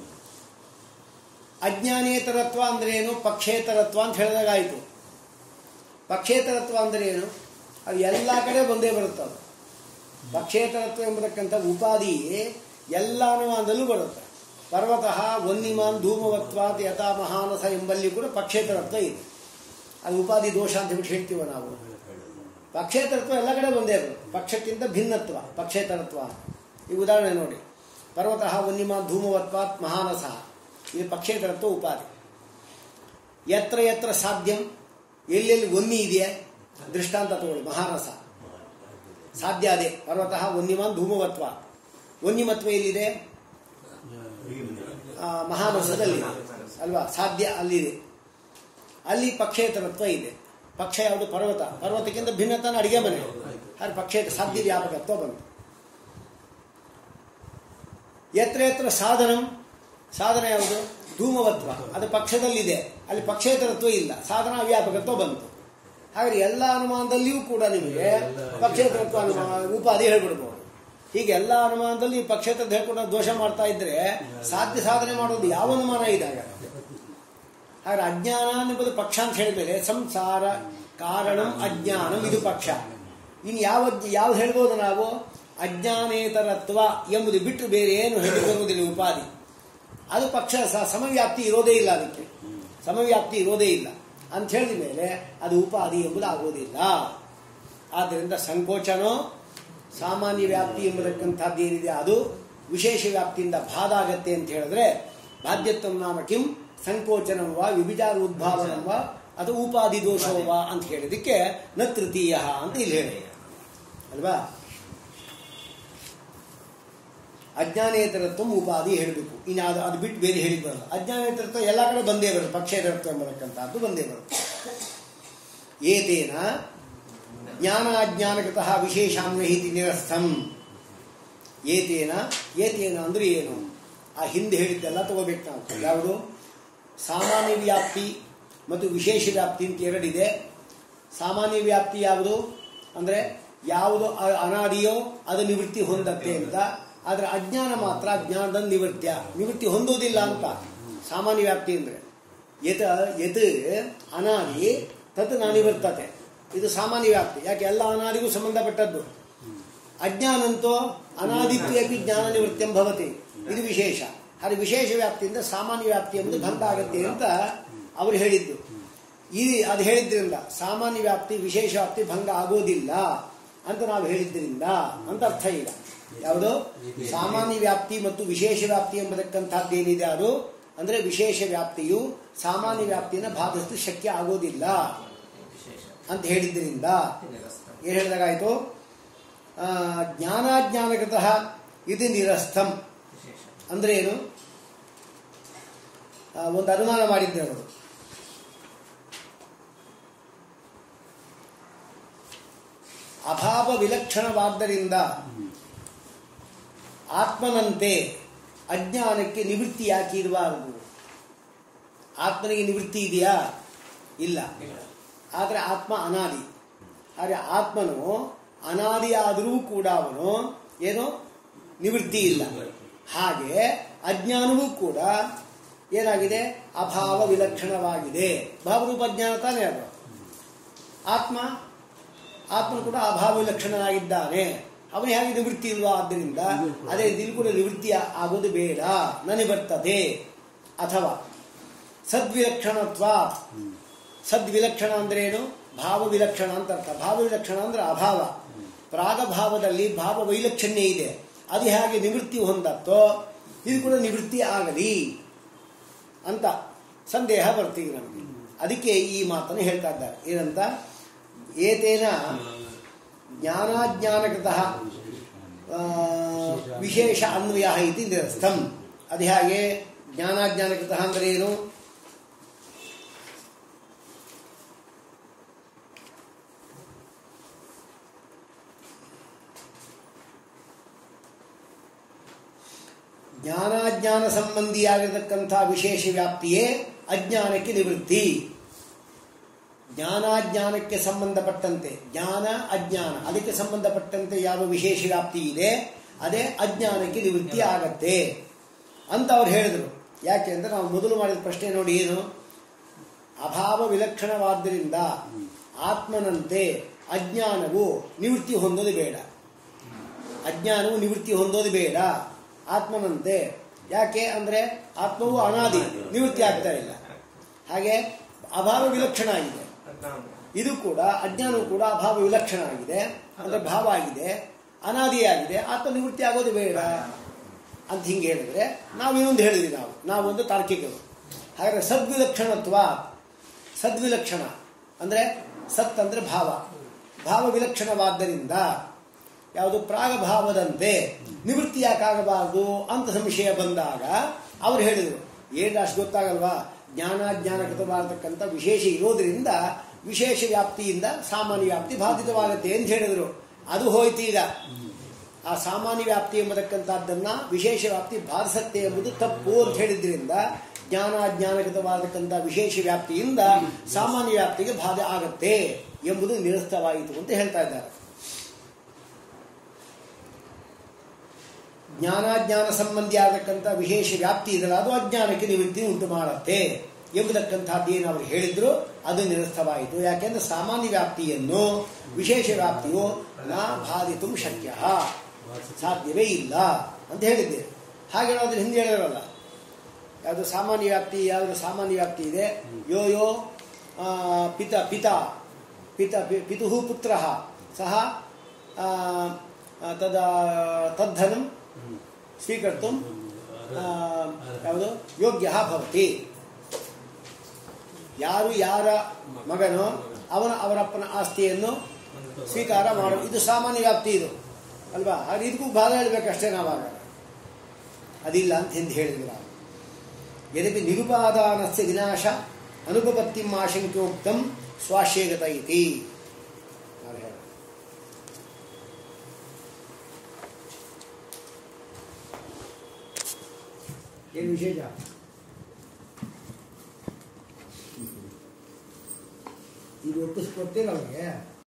ಅಜ್ಞಾನೇತರತ್ವ ಅಂದ್ರೆ ಏನು? ಪಕ್ಷೇತರತ್ವ ಅಂತ ಹೇಳಿದಾಗಾಯಿತು. ಪಕ್ಷೇತರತ್ವ ಅಂದ್ರೆ ಏನು? ಅದು ಎಲ್ಲ ಕಡೆ ಬಂದೇ ಬರುತ್ತದೆ. ಪಕ್ಷೇತರತ್ವ ಎಂಬತಕ್ಕಂಥ ಉಪಾಧಿ ಎಲ್ಲ ಅನುಮಾನದಲ್ಲೂ ಬರುತ್ತೆ. ಪರ್ವತಃ ವನ್ನಿಮಾನ್ ಧೂಮವತ್ವಾತ್ ಯಥಾ ಮಹಾನಸ ಎಂಬಲ್ಲಿ ಕೂಡ ಪಕ್ಷೇತರತ್ವ ಇದೆ. ಅದು ಉಪಾಧಿ ದೋಷ ಅಂತ ಬಿಟ್ಟು ಹೇಳ್ತೀವ ನಾವು. ಪಕ್ಷೇತರತ್ವ ಎಲ್ಲ ಕಡೆ ಬಂದೇ ಬರುತ್ತೆ. ಪಕ್ಷಕ್ಕಿಂತ ಭಿನ್ನತ್ವ ಪಕ್ಷೇತರತ್ವ. ಈ ಉದಾಹರಣೆ ನೋಡಿ, ಪರ್ವತಃ ವನ್ನಿಮಾನ್ ಧೂಮವತ್ವಾತ್ ಮಹಾನಸ, ಇದು ಪಕ್ಷೇತರತ್ವ ಉಪಾಧಿ. ಯತ್ರ ಯತ್ರ ಸಾಧ್ಯಂ, ಎಲ್ಲೆಲ್ಲಿ ವನ್ನಿ ಇದೆಯೇ ದೃಷ್ಟಾಂತ ತಗೊಳ್ಳಿ. ಮಹಾನಸ ಸಾಧ್ಯ ಅದೇ. ಪರ್ವತಃ ವನ್ನಿಮಾನ್ ಧೂಮವತ್ವ, ವನ್ಯಮತ್ವ ಎಲ್ಲಿದೆ? ಮಹಾನಸದಲ್ಲಿ ಅಲ್ವಾ, ಸಾಧ್ಯ ಅಲ್ಲಿದೆ. ಅಲ್ಲಿ ಪಕ್ಷೇತರತ್ವ ಇದೆ. ಪಕ್ಷ ಯಾವುದು? ಪರ್ವತ. ಪರ್ವತಕ್ಕಿಂತ ಭಿನ್ನತನ ಅಡಿಗೆ ಮನೆ. ಹಾಗೆ ಪಕ್ಷೇತರ ಸಾಧ್ಯ ವ್ಯಾಪಕತ್ವ ಬಂತು. ಯತ್ರ ಯತ್ರ ಸಾಧನಂ, ಸಾಧನ ಯಾವುದು? ಧೂಮವತ್ವ, ಅದು ಪಕ್ಷದಲ್ಲಿದೆ. ಅಲ್ಲಿ ಪಕ್ಷೇತರತ್ವ ಇಲ್ಲ, ಸಾಧನ ವ್ಯಾಪಕತ್ವ ಬಂತು. ಹಾಗೆ ಎಲ್ಲ ಅನುಮಾನದಲ್ಲಿಯೂ ಕೂಡ ನಿಮಗೆ ಪಕ್ಷೇತರತ್ವ ಅನುಮಾನ ಉಪಾಧಿ ಹೇಳ್ಬಿಡ್ಬೋದು. ಹೀಗೆ ಎಲ್ಲ ಅನುಮಾನದಲ್ಲಿ ಪಕ್ಷೇತರ ಹೇಳ್ಕೊಂಡು ದೋಷ ಮಾಡ್ತಾ ಇದ್ರೆ ಸಾಧ್ಯ ಸಾಧನೆ ಮಾಡೋದು ಯಾವ ಅನುಮಾನ ಇದ್ದಾಗ. ಹಾಗೆ ಅಜ್ಞಾನ ಎಂಬುದು ಪಕ್ಷ ಅಂತ ಹೇಳಿದ್ಮೇಲೆ ಸಂಸಾರ ಕಾರಣಂ ಅಜ್ಞಾನಂ ಇದು ಪಕ್ಷ. ಇನ್ನು ಯಾವ ಯಾವ್ದು ಹೇಳ್ಬೋದು ನಾವು? ಅಜ್ಞಾನೇತರತ್ವ ಎಂಬುದು ಬಿಟ್ಟು ಬೇರೆ ಏನು ಹೇಳಿ ಬರುವುದಿಲ್ಲ ಉಪಾಧಿ. ಅದು ಪಕ್ಷ ಸಮವ್ಯಾಪ್ತಿ ಇರೋದೇ ಇಲ್ಲ. ಅದಕ್ಕೆ ಸಮವ್ಯಾಪ್ತಿ ಇರೋದೇ ಇಲ್ಲ ಅಂತ ಹೇಳಿದ ಮೇಲೆ ಅದು ಉಪಾಧಿ ಎಂಬುದು ಆಗೋದಿಲ್ಲ. ಆದ್ದರಿಂದ ಸಂಕೋಚನೋ ಸಾಮಾನ್ಯ ವ್ಯಾಪ್ತಿ ಎಂಬುದಕ್ಕಂಥದ್ದು ಏನಿದೆ ಅದು ವಿಶೇಷ ವ್ಯಾಪ್ತಿಯಿಂದ ಬಾಧ ಆಗತ್ತೆ ಅಂತ ಹೇಳಿದ್ರೆ ಬಾಧ್ಯತ್ವ ನಾಮ ಕಿಂ ಸಂಕೋಚನವ ವಿಭಿಚಾರ ಉದ್ಭಾವನವ ಅದು ಉಪಾಧಿ ದೋಷವ ಅಂತ ಹೇಳಿದಕ್ಕೆ ನ ತೃತೀಯ ಅಂತ ಇಲ್ಲಿ ಹೇಳಿ ಅಲ್ವಾ. ಅಜ್ಞಾನೇತರತ್ವ ಉಪಾಧಿ ಹೇಳಬೇಕು. ಇನ್ನು ಅದು ಅದು ಬಿಟ್ಟು ಬೇರೆ ಹೇಳಿ ಬರಲ್ಲ. ಅಜ್ಞಾನೇತರತ್ವ ಎಲ್ಲ ಕಡೆ ಬಂದೇ ಬರುತ್ತೆ. ಪಕ್ಷೇತರತ್ವ ಎಂಬತಕ್ಕಂಥದ್ದು ಬಂದೇ ಬರುತ್ತೆ. ಏತೇನ ಜ್ಞಾನಾಜ್ಞಾನಕತಃ ವಿಶೇಷಾನ್ವಹಿತಿ ನಿರಸ್ಥಂ. ಏತೇನ ಏತೇನ ಅಂದ್ರೆ ಏನು? ಆ ಹಿಂದೆ ಹೇಳಿದ್ದೆಲ್ಲ ತಗೋಬೇಕು ನಾವು. ಯಾವುದು? ಸಾಮಾನ್ಯ ವ್ಯಾಪ್ತಿ ಮತ್ತು ವಿಶೇಷ ವ್ಯಾಪ್ತಿ ಅಂತ ಎರಡಿದೆ. ಸಾಮಾನ್ಯ ವ್ಯಾಪ್ತಿ ಯಾವುದು ಅಂದರೆ ಯಾವುದು ಅನಾದಿಯೋ ಅದು ನಿವೃತ್ತಿ ಹೊಂದತ್ತೆ ಅಂತ. ಆದರೆ ಅಜ್ಞಾನ ಮಾತ್ರ ಅಜ್ಞಾನದ ನಿವೃತ್ಯ ನಿವೃತ್ತಿ ಹೊಂದೋದಿಲ್ಲ ಅಂತ ಸಾಮಾನ್ಯ ವ್ಯಾಪ್ತಿ ಅಂದರೆ. ಯತ್ ಯತ್ ಅನಾದಿ ತತ್ ನಾನಿವರ್ತತೆ, ಇದು ಸಾಮಾನ್ಯ ವ್ಯಾಪ್ತಿ. ಯಾಕೆ ಎಲ್ಲ ಅನಾದಿಗೂ ಸಂಬಂಧಪಟ್ಟದ್ದು. ಅಜ್ಞಾನಂತೋ ಅನಾದಿತ್ವೇಪಿ ಜ್ಞಾನ ನಿವೃತ್ತಿಯಂ ಭವತಿ, ಇದು ವಿಶೇಷ. ಅದು ವಿಶೇಷ ವ್ಯಾಪ್ತಿಯಿಂದ ಸಾಮಾನ್ಯ ವ್ಯಾಪ್ತಿ ಎಂಬುದು ಭಂಗ ಆಗುತ್ತೆ ಅಂತ ಅವರು ಹೇಳಿದ್ದು. ಈ ಅದು ಹೇಳಿದ್ರಿಂದ ಸಾಮಾನ್ಯ ವ್ಯಾಪ್ತಿ ವಿಶೇಷ ವ್ಯಾಪ್ತಿ ಭಂಗ ಆಗೋದಿಲ್ಲ ಅಂತ ನಾವು ಹೇಳಿದ್ರಿಂದ ಅಂತ ಅರ್ಥ. ಈಗ ಯಾವುದು ಸಾಮಾನ್ಯ ವ್ಯಾಪ್ತಿ ಮತ್ತು ವಿಶೇಷ ವ್ಯಾಪ್ತಿ ಎಂಬತಕ್ಕಂಥದ್ದೇನಿದೆ ಅದು ಅಂದ್ರೆ ವಿಶೇಷ ವ್ಯಾಪ್ತಿಯು ಸಾಮಾನ್ಯ ವ್ಯಾಪ್ತಿಯನ್ನು ಬಾಧಿಸಲು ಶಕ್ಯ ಆಗೋದಿಲ್ಲ ಅಂತ ಹೇಳಿದ್ರಿಂದ ಏನು ಹೇಳಿದಾಗಾಯ್ತು? ಜ್ಞಾನಾಜ್ಞಾನಕೃತಃ ಇದು ನಿರಸ್ತಂ ಅಂದ್ರೆ ಏನು? ಒಂದು ಅನುಮಾನ ಮಾಡಿದ್ದೆ ಅವರು. ಅಭಾವ ವಿಲಕ್ಷಣವಾದ್ದರಿಂದ ಆತ್ಮನಂತೆ ಅಜ್ಞಾನಕ್ಕೆ ನಿವೃತ್ತಿ ಯಾಕೆ ಇರಬಾರದು? ಆತ್ಮನಿಗೆ ನಿವೃತ್ತಿ ಇದೆಯಾ? ಇಲ್ಲ. ಆದರೆ ಆತ್ಮ ಅನಾದಿ. ಆದರೆ ಆತ್ಮನು ಅನಾದಿಯಾದರೂ ಕೂಡ ಅವನು ಏನು ನಿವೃತ್ತಿ ಇಲ್ಲ. ಹಾಗೆ ಅಜ್ಞಾನವೂ ಕೂಡ ಏನಾಗಿದೆ? ಅಭಾವ ವಿಲಕ್ಷಣವಾಗಿದೆ. ಭಾವರೂಪ ಅಜ್ಞಾನ ತಾನೇ ಅದು. ಆತ್ಮ ಆತ್ಮ ಕೂಡ ಅಭಾವ ವಿಲಕ್ಷಣನಾಗಿದ್ದಾನೆ. ಅವನು ಹೇಗೆ ನಿವೃತ್ತಿ ಇಲ್ವಾ? ಆದ್ದರಿಂದ ಅದೇ ದಿಲ್ ಕೂಡ ನಿವೃತ್ತಿ ಆಗೋದು ಬೇಡ, ನನಗೆ ಬರ್ತದೆ. ಅಥವಾ ಸದ್ವಿಲಕ್ಷಣತ್ವ. ಸದ್ವಿಲಕ್ಷಣ ಅಂದ್ರೆ ಏನು? ಭಾವ ವಿಲಕ್ಷಣ ಅಂತ ಅರ್ಥ. ಭಾವ ವಿಲಕ್ಷಣ ಅಂದ್ರೆ ಅಭಾವ. ಪ್ರಾಗಭಾವದಲ್ಲಿ ಭಾವ ವೈಲಕ್ಷಣ್ಯ ಇದೆ. ಅದು ಹೇಗೆ ನಿವೃತ್ತಿ ಹೊಂದತ್ತೋ ಇದು ಕೂಡ ನಿವೃತ್ತಿ ಆಗಲಿ ಅಂತ ಸಂದೇಹ ಬರ್ತೀವಿ ನಮಗೆ. ಅದಕ್ಕೆ ಈ ಮಾತನ್ನು ಹೇಳ್ತಾ ಇದ್ದಾರೆ. ಏನಂತ? ಏತೇನ ಜ್ಞಾನಾಜ್ಞಾನಕೃತಃ ವಿಶೇಷ ಅನ್ವಯ ಇತಿ ನಿರಸ್ತಂ. ಅದು ಹೇಗೆ? ಜ್ಞಾನಾಜ್ಞಾನಕೃತಃ ಅಂದ್ರೆ ಏನು? ಜ್ಞಾನಾಜ್ಞಾನ ಸಂಬಂಧಿಯಾಗಿರತಕ್ಕಂಥ ವಿಶೇಷ ವ್ಯಾಪ್ತಿಯೇ ಅಜ್ಞಾನಕ್ಕೆ ನಿವೃತ್ತಿ. ಜ್ಞಾನಾಜ್ಞಾನಕ್ಕೆ ಸಂಬಂಧಪಟ್ಟಂತೆ ಜ್ಞಾನ ಅಜ್ಞಾನ ಅದಕ್ಕೆ ಸಂಬಂಧಪಟ್ಟಂತೆ ಯಾವ ವಿಶೇಷ ವ್ಯಾಪ್ತಿ ಇದೆ ಅದೇ ಅಜ್ಞಾನಕ್ಕೆ ನಿವೃತ್ತಿ ಆಗತ್ತೆ ಅಂತ ಅವ್ರು ಹೇಳಿದರು. ಯಾಕೆ ಅಂದ್ರೆ ನಾವು ಮೊದಲು ಮಾಡಿದ ಪ್ರಶ್ನೆ ನೋಡಿ ಏನು? ಅಭಾವ ವಿಲಕ್ಷಣವಾದ್ದರಿಂದ ಆತ್ಮನಂತೆ ಅಜ್ಞಾನವು ನಿವೃತ್ತಿ ಹೊಂದೋದು ಬೇಡ. ಅಜ್ಞಾನವು ನಿವೃತ್ತಿ ಹೊಂದೋದು ಬೇಡ ಆತ್ಮನಂತೆ. ಯಾಕೆ ಅಂದ್ರೆ ಆತ್ಮವು ಅನಾದಿ, ನಿವೃತ್ತಿ ಆಗ್ತಾ ಇಲ್ಲ. ಹಾಗೆ ಅಭಾವ ವಿಲಕ್ಷಣ ಆಗಿದೆ. ಇದು ಕೂಡ ಅಜ್ಞಾನವು ಕೂಡ ಅಭಾವ ವಿಲಕ್ಷಣ ಆಗಿದೆ ಅಂದ್ರೆ ಭಾವ ಆಗಿದೆ, ಅನಾದಿಯಾಗಿದೆ. ಆತ್ಮ ನಿವೃತ್ತಿ ಆಗೋದು ಬೇಡ ಅಂತ ಹಿಂಗೆ ಹೇಳಿದ್ರೆ ನಾವು ಇನ್ನೊಂದು ಹೇಳಿದ್ವಿ. ನಾವು ನಾವೊಂದು ತಾರ್ಕಿಕರು. ಹಾಗಾದ್ರೆ ಸದ್ವಿಲಕ್ಷಣತ್ವ. ಸದ್ವಿಲಕ್ಷಣ ಅಂದ್ರೆ ಸತ್ ಅಂದ್ರೆ ಭಾವ. ಭಾವ ವಿಲಕ್ಷಣವಾದ್ದರಿಂದ ಯಾವುದು ಪ್ರಾಗಭಾವದಂತೆ ನಿವೃತ್ತಿ ಯಾಕಾಗಬಾರದು ಅಂತ ಸಂಶಯ ಬಂದಾಗ ಅವ್ರು ಹೇಳಿದರು, ಏನು ಅಷ್ಟು ಗೊತ್ತಾಗಲ್ವಾ? ಜ್ಞಾನಾಜ್ಞಾನಕೃತವಾಗತಕ್ಕಂಥ ವಿಶೇಷ ಇರೋದ್ರಿಂದ ವಿಶೇಷ ವ್ಯಾಪ್ತಿಯಿಂದ ಸಾಮಾನ್ಯ ವ್ಯಾಪ್ತಿ ಬಾಧಿತವಾಗುತ್ತೆ ಅಂತ ಹೇಳಿದರು. ಅದು ಹೋಯ್ತು. ಈಗ ಆ ಸಾಮಾನ್ಯ ವ್ಯಾಪ್ತಿ ಎಂಬತಕ್ಕಂಥದ್ದನ್ನ ವಿಶೇಷ ವ್ಯಾಪ್ತಿ ಬಾಧಿಸತ್ತೆ ಎಂಬುದು ತಪ್ಪು ಅಂತ ಹೇಳಿದ್ರಿಂದ ಜ್ಞಾನಾಜ್ಞಾನಕೃತವಾಗತಕ್ಕಂಥ ವಿಶೇಷ ವ್ಯಾಪ್ತಿಯಿಂದ ಸಾಮಾನ್ಯ ವ್ಯಾಪ್ತಿಗೆ ಬಾಧೆ ಆಗತ್ತೆ ಎಂಬುದು ನಿರಸ್ತವಾಯಿತು ಅಂತ ಹೇಳ್ತಾ ಇದ್ದಾರೆ. ಜ್ಞಾನಾಜ್ಞಾನ ಸಂಬಂಧಿ ಆಗತಕ್ಕಂಥ ವಿಶೇಷ ವ್ಯಾಪ್ತಿ ಇದಲ್ಲ, ಅದು ಅಜ್ಞಾನಕ್ಕೆ ನಿವೃತ್ತಿ ಉಂಟು ಮಾಡುತ್ತೆ ಎಂಬುದಕ್ಕಂಥದ್ದು ಏನು ಅವರು ಹೇಳಿದ್ರು ಅದು ನಿರಸ್ತವಾಯಿತು. ಯಾಕೆಂದ್ರೆ ಸಾಮಾನ್ಯ ವ್ಯಾಪ್ತಿಯನ್ನು ವಿಶೇಷ ವ್ಯಾಪ್ತಿಯು ನಾ ಬಾಧಿತು ಶಕ್ಯ, ಸಾಧ್ಯವೇ ಇಲ್ಲ ಅಂತ ಹೇಳಿದ್ದೆ. ಹಾಗೆ ಅದ್ರ ಹಿಂದೆ ಹೇಳಿದ್ರಲ್ಲ, ಯಾವುದು ಸಾಮಾನ್ಯ ವ್ಯಾಪ್ತಿ, ಯಾವುದು ಸಾಮಾನ್ಯ ವ್ಯಾಪ್ತಿ ಇದೆ. ಯೋ ಯೋ ಪಿತ ಪಿತ ಪಿತ ಪಿತು ಪುತ್ರ ಸಹ ತದ ತದ್ಧನಂ ಸ್ವೀಕರ್ತು ಯಾವುದು ಯೋಗ್ಯ ಭವತಿ. ಯಾರು ಯಾರ ಮಗನೋ ಅವನ ಅವರಪ್ಪನ ಆಸ್ತಿಯನ್ನು ಸ್ವೀಕಾರ ಮಾಡು, ಇದು ಸಾಮಾನ್ಯ ವ್ಯಾಪ್ತಿ ಇದು ಅಲ್ವಾ? ಹಾಗೆ ಇದಕ್ಕೂ ಬಾಧ ಹೇಳಬೇಕಷ್ಟೇ ನಾವಾಗ. ಅದಿಲ್ಲ ಅಂತ ಹಿಂದೆ ಹೇಳಿದ್ವಿ ನಾವು. ಯದಪಿ ನಿರುಪಾದಾನಸ್ಯ ವಿನಾಶ ಅನುಪಪತ್ತಿಂ ಆಶಂಕ್ಯೋಕ್ತಂ ಸ್ವಾಶ್ಯಗತ ಇತಿ. ಏನು ವಿಶೇಷ? ಇದು ಒಪ್ಪಿಸ್ಕೊಡ್ತೀರ ಅವ್ರಿಗೆ?